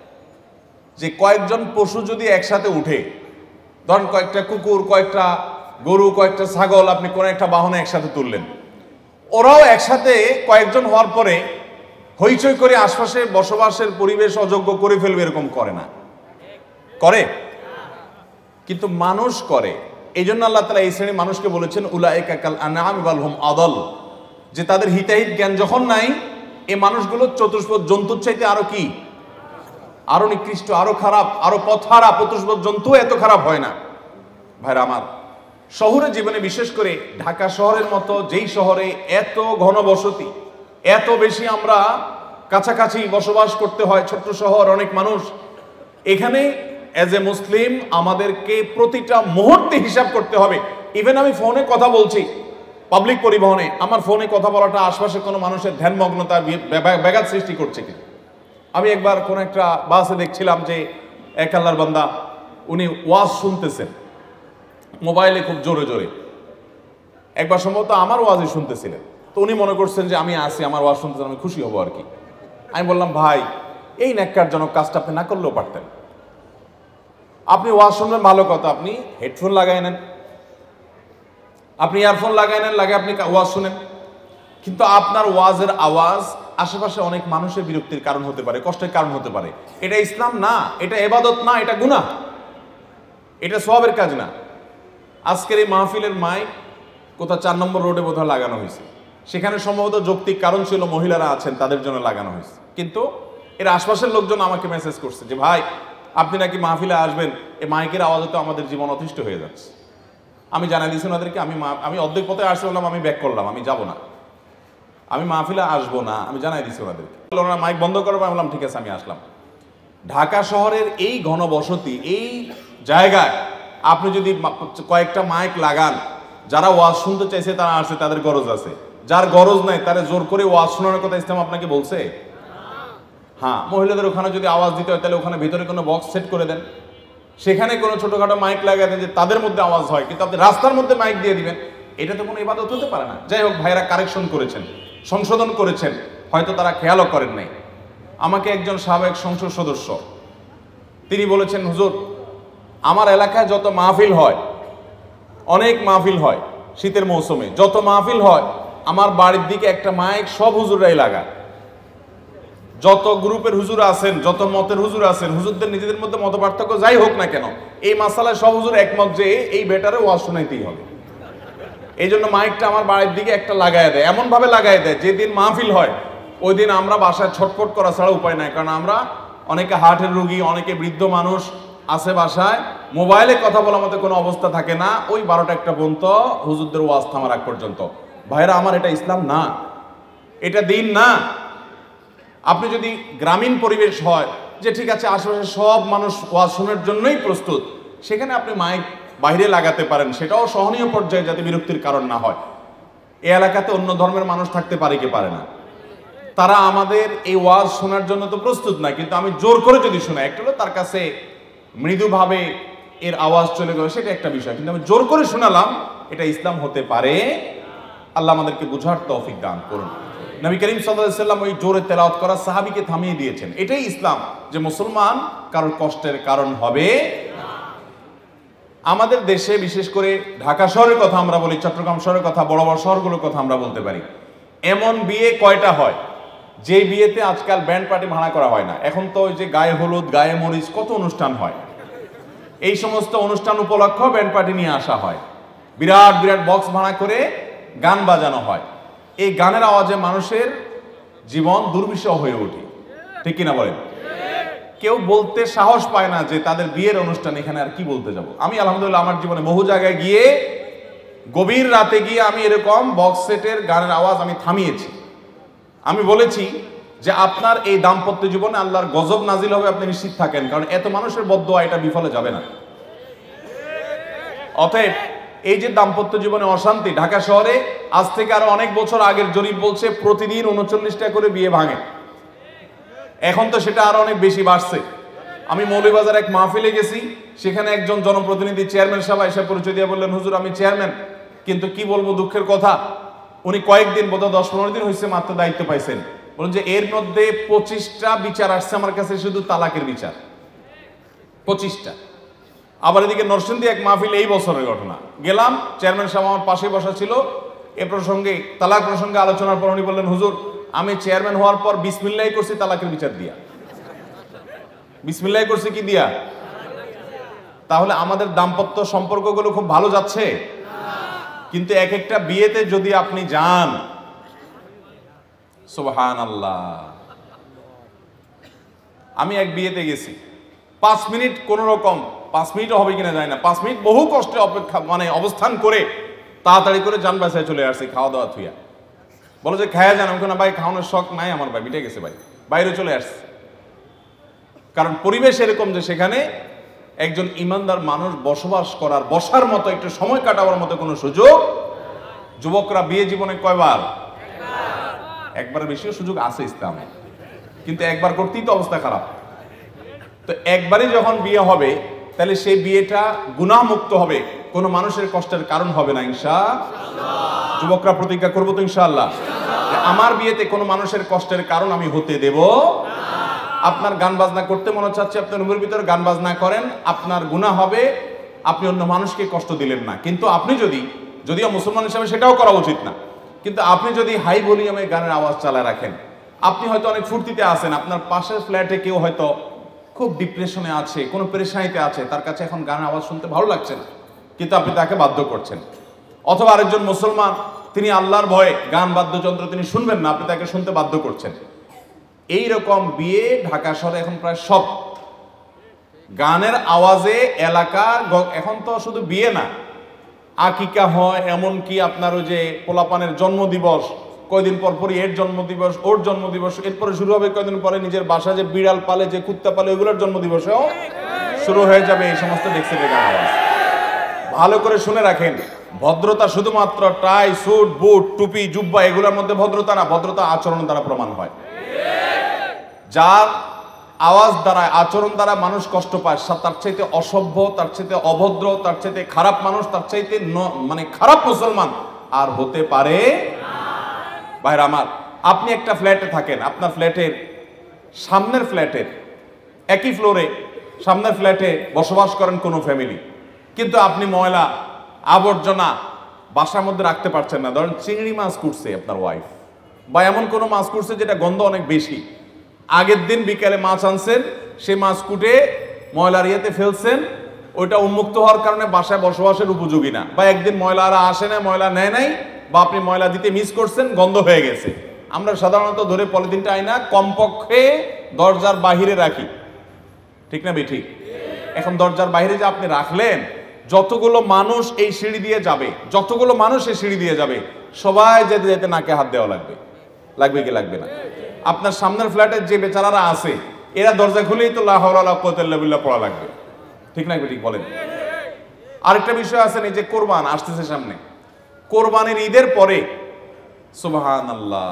যে কয়েকজন পশু যদি একসাথে উঠে, ধরেন কয়েকটা কুকুর, কয়েকটা গরু, কয়েকটা ছাগল আপনি কোন একটা বাহনে একসাথে তুললেন, ওরাও একসাথে কয়েকজন হওয়ার পরে হইচই করে আশপাশে বসবাসের পরিবেশ অযোগ্য করে ফেলবে, এরকম করে না? করে? কিন্তু মানুষ করে। এই জন্য আল্লাহ তাআলা এই শ্রেণীর মানুষকে বলেছেন উলাইকা কাল আনআম বাল হুম আদাল, যে তাদের হিতাহিত জ্ঞান যখন নাই, এই মানুষগুলো চতুষ্পদ জন্তুর চাইতে আরো কি, আরো নিকৃষ্ট, আরো খারাপ, আরো পথহারা। চতুষ্পদ জন্তু এত খারাপ হয় না। ভাইরা আমার, শহরের জীবনে বিশেষ করে ঢাকা শহরের মতো যেই শহরে এত ঘনবসতি, এত বেশি আমরা কাছাকাছি বসবাস করতে হয়, ছোট্ট শহর, অনেক মানুষ, এখানে এজ এ মুসলিম আমাদেরকে প্রতিটা মুহূর্তে হিসাব করতে হবে। ইভেন আমি ফোনে কথা বলছি পাবলিক পরিবহনে, আমার ফোনে কথা বলাটা আশপাশে কোনো মানুষের ধ্যানমগ্নতা ব্যাঘাত সৃষ্টি করছে কিনা। আমি একবার কোন একটা বাসে দেখছিলাম যে এক আল্লাহর বান্দা, উনি ওয়াজ শুনতেছেন মোবাইলে খুব জোরে জোরে, একবার সম্ভবত আমার ওয়াজই শুনতেছিলেন। তো উনি মনে করছেন যে আমি আসি, আমার ওয়াজ শুনতেছেন, আমি খুশি হবো আর কি। আমি বললাম, ভাই, এই ন্যাক্কারজনক কাজটা আপনি না করলেও পারতেন। আপনি ওয়াজ শুনবেন ভালো কথা, আপনি হেডফোন লাগাই নেন, আপনি ইয়ারফোন লাগাই নেন, লাগে আপনি ওয়াজ শুনেন, কিন্তু আপনার ওয়াজের আওয়াজ আশেপাশে অনেক মানুষের বিরক্তির কারণ হতে পারে, কষ্টের কারণ হতে পারে। এটা ইসলাম না, এটা ইবাদত না, এটা গুনাহ, এটা সওয়াবের কাজ না। আজকের এই মাহফিলের মাইক কোথাও চার নম্বর রোডে বোধহয় লাগানো হয়েছে, সেখানে সম্ভবত যৌক্তিক কারণ ছিল, মহিলারা আছেন তাদের জন্য লাগানো হয়েছে। কিন্তু এর আশপাশের লোকজন আমাকে মেসেজ করছে যে ভাই, আপনি নাকি মাহফিলে আসবেন, এই মাইকের আওয়াজে তো আমাদের জীবন অতিষ্ঠ হয়ে যাচ্ছে। আমি জানাই দিয়েছি ওনাদেরকে, আমি আমি অর্ধেক পথে আসতে বললাম, আমি ব্যাক করলাম, আমি যাব না, আমি মাহফিলে আসবো না, আমি জানাই দিচ্ছি ওনাদেরকে। ওনারা মাইক বন্ধ করবো, আমি বললাম ঠিক আছে, আমি আসলাম। ঢাকা শহরের এই ঘনবসতি, এই জায়গায় আপনি যদি কয়েকটা মাইক লাগান, যারা ওয়াজ শুনতে চাইছে তারা আসছে, তাদের গরজ আছে। যার গরজ নাই তারা জোর করে ওয়াজ শোনানোর কথা ইসলাম আপনাকে বলছে? হ্যাঁ, মহিলাদের ওখানে যদি আওয়াজ দিতে হয় তাহলে ওখানে ভিতরে কোনো বক্স সেট করে দেন, সেখানে কোনো ছোটখাটো মাইক লাগাই দেন যে তাদের মধ্যে আওয়াজ হয়, কিন্তু আপনি রাস্তার মধ্যে মাইক দিয়ে দিবেন, এটা তো কোনো ইবাদত হতে পারে না। যাই হোক, ভাইরা কারেকশন করেছেন, সংশোধন করেছেন, হয়তো তারা খেয়ালও করেন নাই। আমাকে একজন সাবেক সংসদ সদস্য তিনি বলেছেন, হুজুর আমার এলাকায় যত মাহফিল হয়, অনেক মাহফিল হয় শীতের মৌসুমে, যত মাহফিল হয় আমার বাড়ির দিকে একটা মাইক সব হুজুররাই লাগায়। যত গ্রুপের হুজুর আছেন, যত মতের হুজুর আছেন, হুজুরদের নিজেদের মধ্যে মত পার্থক্য যাই হোক না কেন, এই মাসালায় সব হুজুর একমত যে এই বেটারে ওয়াজ শোনাইতেই হবে। এই জন্য মাইকটা আমার বাড়ির দিকে একটা লাগাই দেয়, এমন ভাবে লাগাই দেয় যেদিন মাহফিল হয় ওই দিন আমরা বাসায় ছটফট করা ছাড়া উপায় নাই। কারণ আমরা অনেকে হার্টের রোগী, অনেকে বৃদ্ধ মানুষ আছে বাসায়, মোবাইলে কথা বলার মতো কোনো অবস্থা থাকে না। ওই বারোটা একটা পর্যন্ত হুজুরদের ওয়াজ থামার আগ পর্যন্ত। ভাইরা আমার, এটা ইসলাম না, এটা দিন না। আপনি যদি গ্রামীণ পরিবেশ হয় যে ঠিক আছে আশেপাশে সব মানুষ ওয়াজ শোনার জন্যই প্রস্তুত, সেখানে আপনি মাইক বাইরে লাগাতে পারেন, সেটাও সহনীয় পর্যায়ে, যাতে বিরক্তির কারণ না হয়। এই এলাকাতে অন্য ধর্মের মানুষ থাকতে পারে কি পারে না? তারা আমাদের এই ওয়াজ শোনার জন্য তো প্রস্তুত না, কিন্তু আমি জোর করে যদি শোনাই, একটা হলো তার কাছে মৃদুভাবে এর আওয়াজ চলে গেল, সেটা একটা বিষয়, কিন্তু আমি জোর করে শোনালাম, এটা ইসলাম হতে পারে? আল্লাহ আমাদেরকে বুঝার তৌফিক দান করুন। নবী করিম সাল্লাল্লাহু আলাইহি ওয়াসাল্লাম ওই জোরে তেলাওয়াত করা সাহাবীকে থামিয়ে দিয়েছেন। এটাই ইসলাম, যে মুসলমান কারোর কষ্টের কারণ হবে। আমাদের দেশে বিশেষ করে ঢাকা শহরের কথা আমরা বলি, চট্টগ্রাম শহরের কথা, বড় বড় শহরগুলোর কথা আমরা বলতে পারি। এমন বিয়ে কয়টা হয় যে বিয়েতে আজকাল ব্যান্ড পার্টি ভাড়া করা হয় না? এখন তো ওই যে গায়ে হলুদ, গায়ে মরিচ, কত অনুষ্ঠান হয়, এই সমস্ত অনুষ্ঠান উপলক্ষে ব্যান্ড পার্টি নিয়ে আসা হয়, বিরাট বিরাট বক্স ভাড়া করে গান বাজানো হয়। এই গানের আওয়াজে মানুষের জীবন দুর্বিষহ হয়ে ওঠে, ঠিক কিনা বলেন? কেউ বলতে সাহস পায় না যে তাদের বিয়ের অনুষ্ঠান এখানে আর কি বলতে যাব। আমি আলহামদুলিল্লাহ আমার জীবনে বহু জায়গায় গিয়ে, গভীর রাতে গিয়ে আমি এরকম বক্স সেটের গানের আওয়াজ আমি থামিয়েছি। আমি বলেছি যে আপনার এই দাম্পত্য জীবনে আল্লাহর গজব নাজিল হবে, আপনি নিশ্চিত থাকেন, কারণ এত মানুষের বদদোয়া এটা বিফলে যাবে না। অতএব এই যে দাম্পত্য জীবনে অশান্তি, ঢাকা শহরে আজ থেকে আরো অনেক বছর আগের জরিপ বলছে প্রতিদিন উনচল্লিশটা করে বিয়ে ভাঙে। এখন তো সেটা আরো অনেক বেশি বাড়ছে। আমি মৌলভীবাজার এক মাহফিলে গেছি, সেখানে একজন জনপ্রতিনিধি চেয়ারম্যান সাহেব এসে পরিচয় দিয়ে বললেন, হুজুর আমি চেয়ারম্যান, কিন্তু কি বলবো দুঃখের কথা, উনি কয়েকদিন বোধহয় দশ পনেরো দিন হয়েছে মাত্র দায়িত্ব পাইছেন। বলুন যে এর মধ্যে পঁচিশটা বিচার আসছে আমার কাছে, শুধু তালাকের বিচার, পঁচিশটা। আবার এদিকে নরসিংদী এক মাহফিল, এই বছরের ঘটনা, গেলাম, চেয়ারম্যান সাহেব আমার পাশে বসা ছিল, এ প্রসঙ্গে তালাক প্রসঙ্গে আলোচনার পর উনি বললেন, হুজুর আমি চেয়ারম্যান হওয়ার পর বিসমিল্লাহ করছি তালাকের বিচার দিয়া। বিসমিল্লাহ করছি কি দিয়া? তাহলে আমাদের দাম্পত্য সম্পর্কগুলো খুব ভালো যাচ্ছে, কিন্তু এক একটা বিয়েতে যদি আপনি যান, সুবহানাল্লাহ। আমি এক বিয়েতে গেছি, পাঁচ মিনিট কোন রকম, পাঁচ মিনিটও হবে কিনা যায় না, পাঁচ মিনিট বহু কষ্টে অপেক্ষা মানে অবস্থান করে তাড়াতাড়ি করে যান বাসায় চলে আসছি, খাওয়া দাওয়া থুইয়া। বলো যে খায়া যান, আমি না ভাই খাওয়ানোর শখ নাই আমার, ভাই মিটে গেছে, ভাই বাইরে চলে আসছে। কারণ পরিবেশ এরকম যে সেখানে একজন ইমানদার মানুষ বসবাস করার, বসার মতো, একটু সময় কাটাবার মতো কোনো সুযোগ। যুবকরা বিয়ে জীবনে কয়বার? একবারের বেশিও সুযোগ আছে ইসলামে, কিন্তু একবার করতেই তো অবস্থা খারাপ। তো একবারই যখন বিয়ে হবে, তাহলে সেই বিয়েটা গুনাহমুক্ত হবে, কোনো মানুষের কষ্টের কারণ হবে না ইনশাআল্লাহ। যুবকরা প্রতিজ্ঞা করবো তো ইনশাআল্লাহ, আমার বিয়েতে কোনো মানুষের কষ্টের কারণ আমি হতে দেব না। আপনার গান বাজনা করতে মনে চাচ্ছে, আপনার রুমের ভিতরে গান বাজনা করেন, আপনার গুনাহ হবে, আপনি অন্য মানুষকে কষ্ট দিলেন না। কিন্তু আপনি যদি, যদিও মুসলমান হিসাবে সেটাও করা উচিত না, কিন্তু আপনি যদি হাই ভলিউমে গানের আওয়াজ চালায় রাখেন, আপনি হয়তো অনেক ফুর্তিতে আছেন, আপনার পাশের ফ্ল্যাটে কেউ হয়তো খুব ডিপ্রেশনে আছে, কোনো পেরেশানিতে আছে, তার কাছে এখন গানের আওয়াজ শুনতে ভালো লাগছে না, কিন্তু আপনি তাকে বাধ্য করছেন। অথবা আরেকজন মুসলমান, তিনি আল্লাহর ভয়ে গান বাদ্যযন্ত্র তিনি শুনবেন না, আপনি তাকে শুনতে বাধ্য করছেন। এই রকম বিয়ে ঢাকা শহরে এখন প্রায় সব গানের আওয়াজে এলাকা। এখন তো শুধু বিয়ে না, আকিকা হয়, এমনকি আপনার ওই যে পোলাপানের জন্মদিবস, কয়দিন পর পরই এর জন্মদিবস, ওর জন্মদিবস, এরপরে শুরু হবে কয়দিন পরে নিজের বাসা যে বিড়াল পালে, যে কুত্তা পালে, ওইগুলোর জন্মদিবসেও শুরু হয়ে যাবে এই সমস্ত ডেক্সিটের আওয়াজ। ভালো করে শুনে রাখেন, ভদ্রতা শুধুমাত্র টাই, স্যুট, বুট, টুপি, জুব্বা এগুলোর মধ্যে ভদ্রতা না, ভদ্রতা আচরণ দ্বারা প্রমাণ হয়। যার আওয়াজ দ্বারা, আচরণ দ্বারা মানুষ কষ্ট পায়, তার চাইতে অসভ্য, তার চাইতে অভদ্র, তার চাইতে খারাপ মানুষ, তার চাইতে মানে খারাপ মুসলমান আর হতে পারে ভাইরা আমার। আপনি একটা ফ্ল্যাটে থাকেন, আপনার ফ্ল্যাটের সামনের ফ্ল্যাটের একই ফ্লোরে সামনের ফ্ল্যাটে বসবাস করেন কোনো ফ্যামিলি, কিন্তু আপনি ময়লা আবর্জনা বাসার মধ্যে রাখতে পারছেন না। ধরেন চিংড়ি মাছ কুটছে আপনার ওয়াইফ, বা এমন কোনো মাছ কুটছে যেটা গন্ধ অনেক বেশি, আগের দিন বিকেলে মাছ আনছেন, সেই মাছ কুটে ময়লার ইয়েতে ফেলছেন, ওইটা উন্মুক্ত হওয়ার কারণে বাসায় বসবাসের উপযোগী না, বা একদিন ময়লারা আসে না, ময়লা নেয় নাই, বা আপনি ময়লা দিতে মিস করছেন, গন্ধ হয়ে গেছে। আমরা সাধারণত ধরে পলিথিনটা আইনা কমপক্ষে দরজার বাহিরে রাখি, ঠিক না বেঠিক? এখন দরজার বাইরে যে আপনি রাখলেন, যতগুলো মানুষ এই সিঁড়ি দিয়ে যাবে, যতগুলো মানুষ এই সিঁড়ি দিয়ে যাবে, সবাই যেতে যেতে নাকে হাত দেওয়া লাগবে, লাগবে কি লাগবে না? আপনার সামনের ফ্ল্যাটের যে বেচারারা আছে, এরা দরজা খুলেই তো লা হাওলা ওয়ালা কুওয়াতা ইল্লা বিল্লাহ পড়া লাগবে, ঠিক না বেঠিক বলেন? আরেকটা বিষয় আছে, এই যে কোরবান আসতেছে সামনে, কোরবানির ঈদের পরে সুবহানাল্লাহ,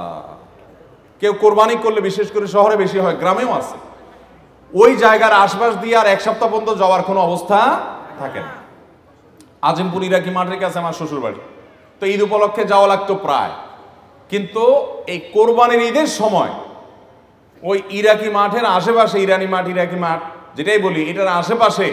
কেউ কোরবানি করলে বিশেষ করে শহরে বেশি হয়, গ্রামেও আছে, ওই জায়গার আশপাশ দিয়ে আর এক সপ্তাহ পর্যন্ত যাওয়ার কোনো অবস্থা থাকে না। আজিমপুর ইরাকি মাঠের কাছে আমার শ্বশুর বাড়ি, তো ঈদ উপলক্ষে যাওয়া লাগতো প্রায়, কিন্তু এই কোরবানির ঈদের সময় ওই ইরাকি মাঠের আশেপাশে, ইরানি মাঠ, ইরাকি মাঠ যেটাই বলি, এটার আশেপাশে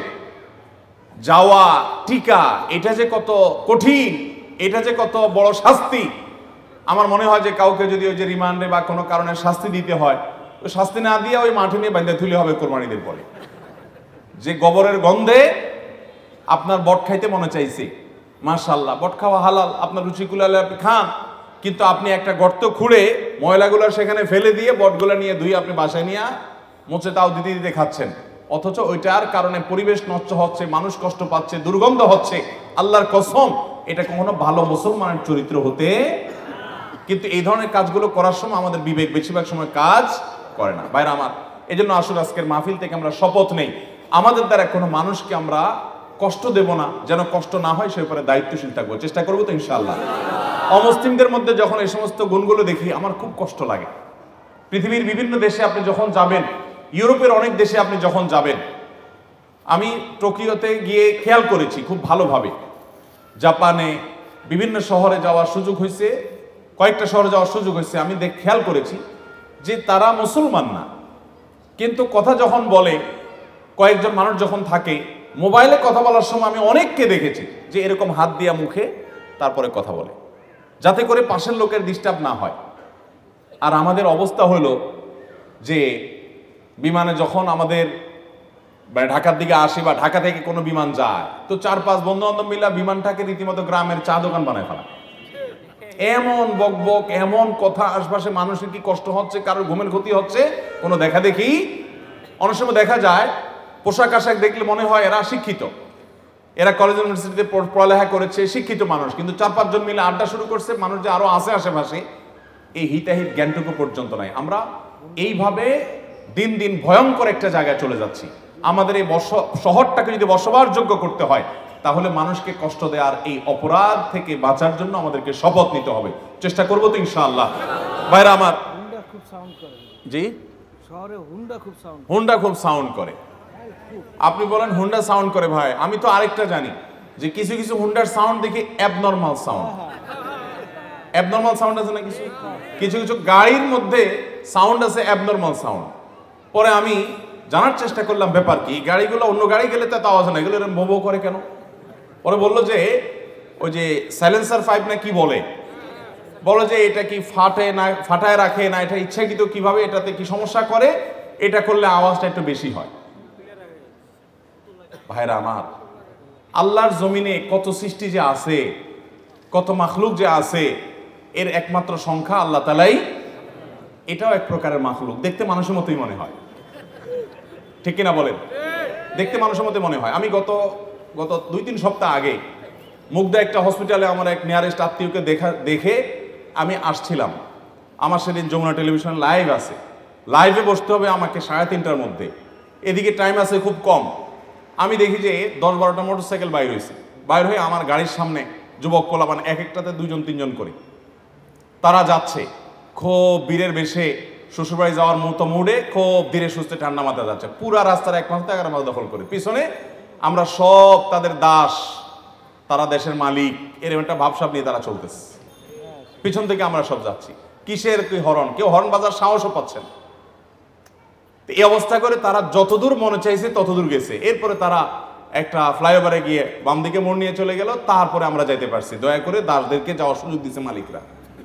যাওয়া টিকা, এটা যে কত কঠিন, এটা যে কত বড় শাস্তি। আমার মনে হয় যে কাউকে যদি ওই যে রিমান্ডে বা কোনো কারণে শাস্তি দিতে হয়, ওই শাস্তি না দিয়ে ওই মাঠে নিয়ে বাঁধা তুলে হবে কোরবানিদের পরে। যে গোবরের গন্ধে আপনার বট খাইতে মনে চাইছে, মাশাআল্লাহ বট খাওয়া হালাল, আপনার রুচি কুলালে আপনি খান, কিন্তু আপনি একটা গর্ত খুঁড়ে ময়লাগুলো সেখানে ফেলে দিয়ে বটগুলো নিয়ে ধুয়ে আপনি বাসায় নিয়ে মুছে তাও দিতে দিতে খাচ্ছেন, অথচ ওইটার কারণে পরিবেশ নষ্ট হচ্ছে, মানুষ কষ্ট পাচ্ছে, দুর্গন্ধ হচ্ছে। আল্লাহর কসম, এটা কখনো ভালো মুসলমানের চরিত্র হতে। কিন্তু এই ধরনের কাজগুলো করার সময় আমাদের বিবেক বেশিরভাগ সময় কাজ করে না ভাইরা আমার। এই জন্য আসলে আজকের মাহফিল থেকে আমরা শপথ নেই, আমাদের দ্বারা কোনো মানুষকে আমরা কষ্ট দেব না, যেন কষ্ট না হয় সে ব্যাপারে দায়িত্বশীল থাকবো, চেষ্টা করবো তো ইনশাআল্লাহ। অমুসলিমদের মধ্যে যখন এই সমস্ত গুণগুলো দেখি আমার খুব কষ্ট লাগে। পৃথিবীর বিভিন্ন দেশে আপনি যখন যাবেন, ইউরোপের অনেক দেশে আপনি যখন যাবেন, আমি টোকিওতে গিয়ে খেয়াল করেছি খুব ভালোভাবে, জাপানে বিভিন্ন শহরে যাওয়ার সুযোগ হয়েছে, কয়েকটা শহরে যাওয়ার সুযোগ হয়েছে, আমি দেখ খেয়াল করেছি যে তারা মুসলমান না, কিন্তু কথা যখন বলে, কয়েকজন মানুষ যখন থাকে, মোবাইলে কথা বলার সময় আমি অনেককে দেখেছি যে এরকম হাত দিয়া মুখে তারপরে কথা বলে, যাতে করে পাশের লোকের ডিস্টার্ব না হয়। আর আমাদের অবস্থা হলো যে বিমানে যখন আমাদের ঢাকার দিকে আসি বা ঢাকা থেকে কোনো বিমান যায়, তো চার পাঁচ বন্ধু বান্ধব মিলা বিমানটাকে রীতিমতো গ্রামের চা দোকান বানায় ফেলা। এমন বকবক, এমন কথা, আশপাশে মানুষের কি কষ্ট হচ্ছে, কারোর ঘুমের ক্ষতি হচ্ছে, কোনো দেখা দেখি। অনেক সময় দেখা যায় পোশাক আশাক দেখলে মনে হয় এরা শিক্ষিত, এরা কলেজ ইউনিভার্সিটিতে পড়ালেখা করেছে, শিক্ষিত মানুষ, কিন্তু চার পাঁচজন মিলে আড্ডা শুরু করছে, মানুষ যে আরো আছে আশেপাশে, এই হিতাহিত জ্ঞানটুকু পর্যন্ত নাই। আমরা এইভাবে দিন দিন ভয়ঙ্কর একটা জায়গায় চলে যাচ্ছি। আমাদের এই বস শহরটাকে যদি বসবাসযোগ্য করতে হয়, তাহলে মানুষকে কষ্ট দেওয়ার এই অপরাধ থেকে বাঁচার জন্য আমাদেরকে শপথ নিতে হবে, চেষ্টা করবো তো ইনশাআল্লাহ। ভাইরা আমার, জি শহরে হুন্ডা খুব সাউন্ড হুন্ডা খুব সাউন্ড করে। আপনি বলেন হুন্ডা সাউন্ড করে, ভাই আমি তো আরেকটা জানি যে কিছু কিছু হুন্ডার সাউন্ড দেখি অ্যাবনর্মাল সাউন্ড। অ্যাবনর্মাল সাউন্ড আছে না কিছু কিছু কিছু গাড়ির মধ্যে সাউন্ড আছে অ্যাবনর্মাল সাউন্ড। পরে আমি জানার চেষ্টা করলাম ব্যাপার কি, গাড়িগুলো অন্য গাড়ি গেলে তো আওয়াজ না, এগুলো এরকম ভো করে কেন? পরে বললো যে ওই যে সাইলেন্সার পাইপ না কি বলে, বলো যে এটা কি ফাটে না, ফাটায় রাখে না, এটা ইচ্ছাকৃত কিভাবে, এটাতে কি সমস্যা করে, এটা করলে আওয়াজটা একটু বেশি হয়। ভাইরা আমার, আল্লাহর জমিনে কত সৃষ্টি যে আছে, কত মাখলুক যে আছে, এর একমাত্র সংখ্যা আল্লাহ তাআলাই। এটাও এক প্রকারের মাখলুক, দেখতে মানুষের মতোই মনে হয়, ঠিক কিনা বলেন? দেখতে মানুষের মতো মনে হয়। আমি গত গত দুই তিন সপ্তাহ আগে মুগদা একটা হসপিটালে আমার এক নিয়ারেস্ট আত্মীয়কে দেখা দেখে আমি আসছিলাম, আমার সেদিন যমুনা টেলিভিশন লাইভ আছে, লাইভে বসতে হবে আমাকে সাড়ে তিনটার মধ্যে, এদিকে টাইম আছে খুব কম। আমি দেখি যে দশ বারোটা মোটর সাইকেল বাইর হয়েছে, বাইর হয়ে আমার গাড়ির সামনে যুবক পোলাপান এক একটাতে দুইজন তিনজন করে তারা যাচ্ছে, খুব বীরের বেশে শ্বশুরবাড়ি যাওয়ার মতো মুডে খুব ধীরে সুস্থে ঠান্ডা মাথায় যাচ্ছে, পুরা রাস্তার এক মাস এগারো মাস দখল করে, পিছনে আমরা সব তাদের দাস, তারা দেশের মালিক, এরকম একটা ভাবসাব নিয়ে তারা চলতেছে। পিছন থেকে আমরা সব যাচ্ছি, কিসের তুই হরন, কেউ হরন বাজার সাহসও পাচ্ছেন। এই অবস্থা করে তারা যতদূর মনে চাইছে ততদূর গেছে। এরপরে তারা একটা ফ্লাইওভারে গিয়ে বাম দিকে মোড় নিয়ে চলে গেল, তারপরে আমরা যাইতে পারছি, দয়া করে দাসদেরকে যাওয়ার সুযোগ দিচ্ছে মালিকরা,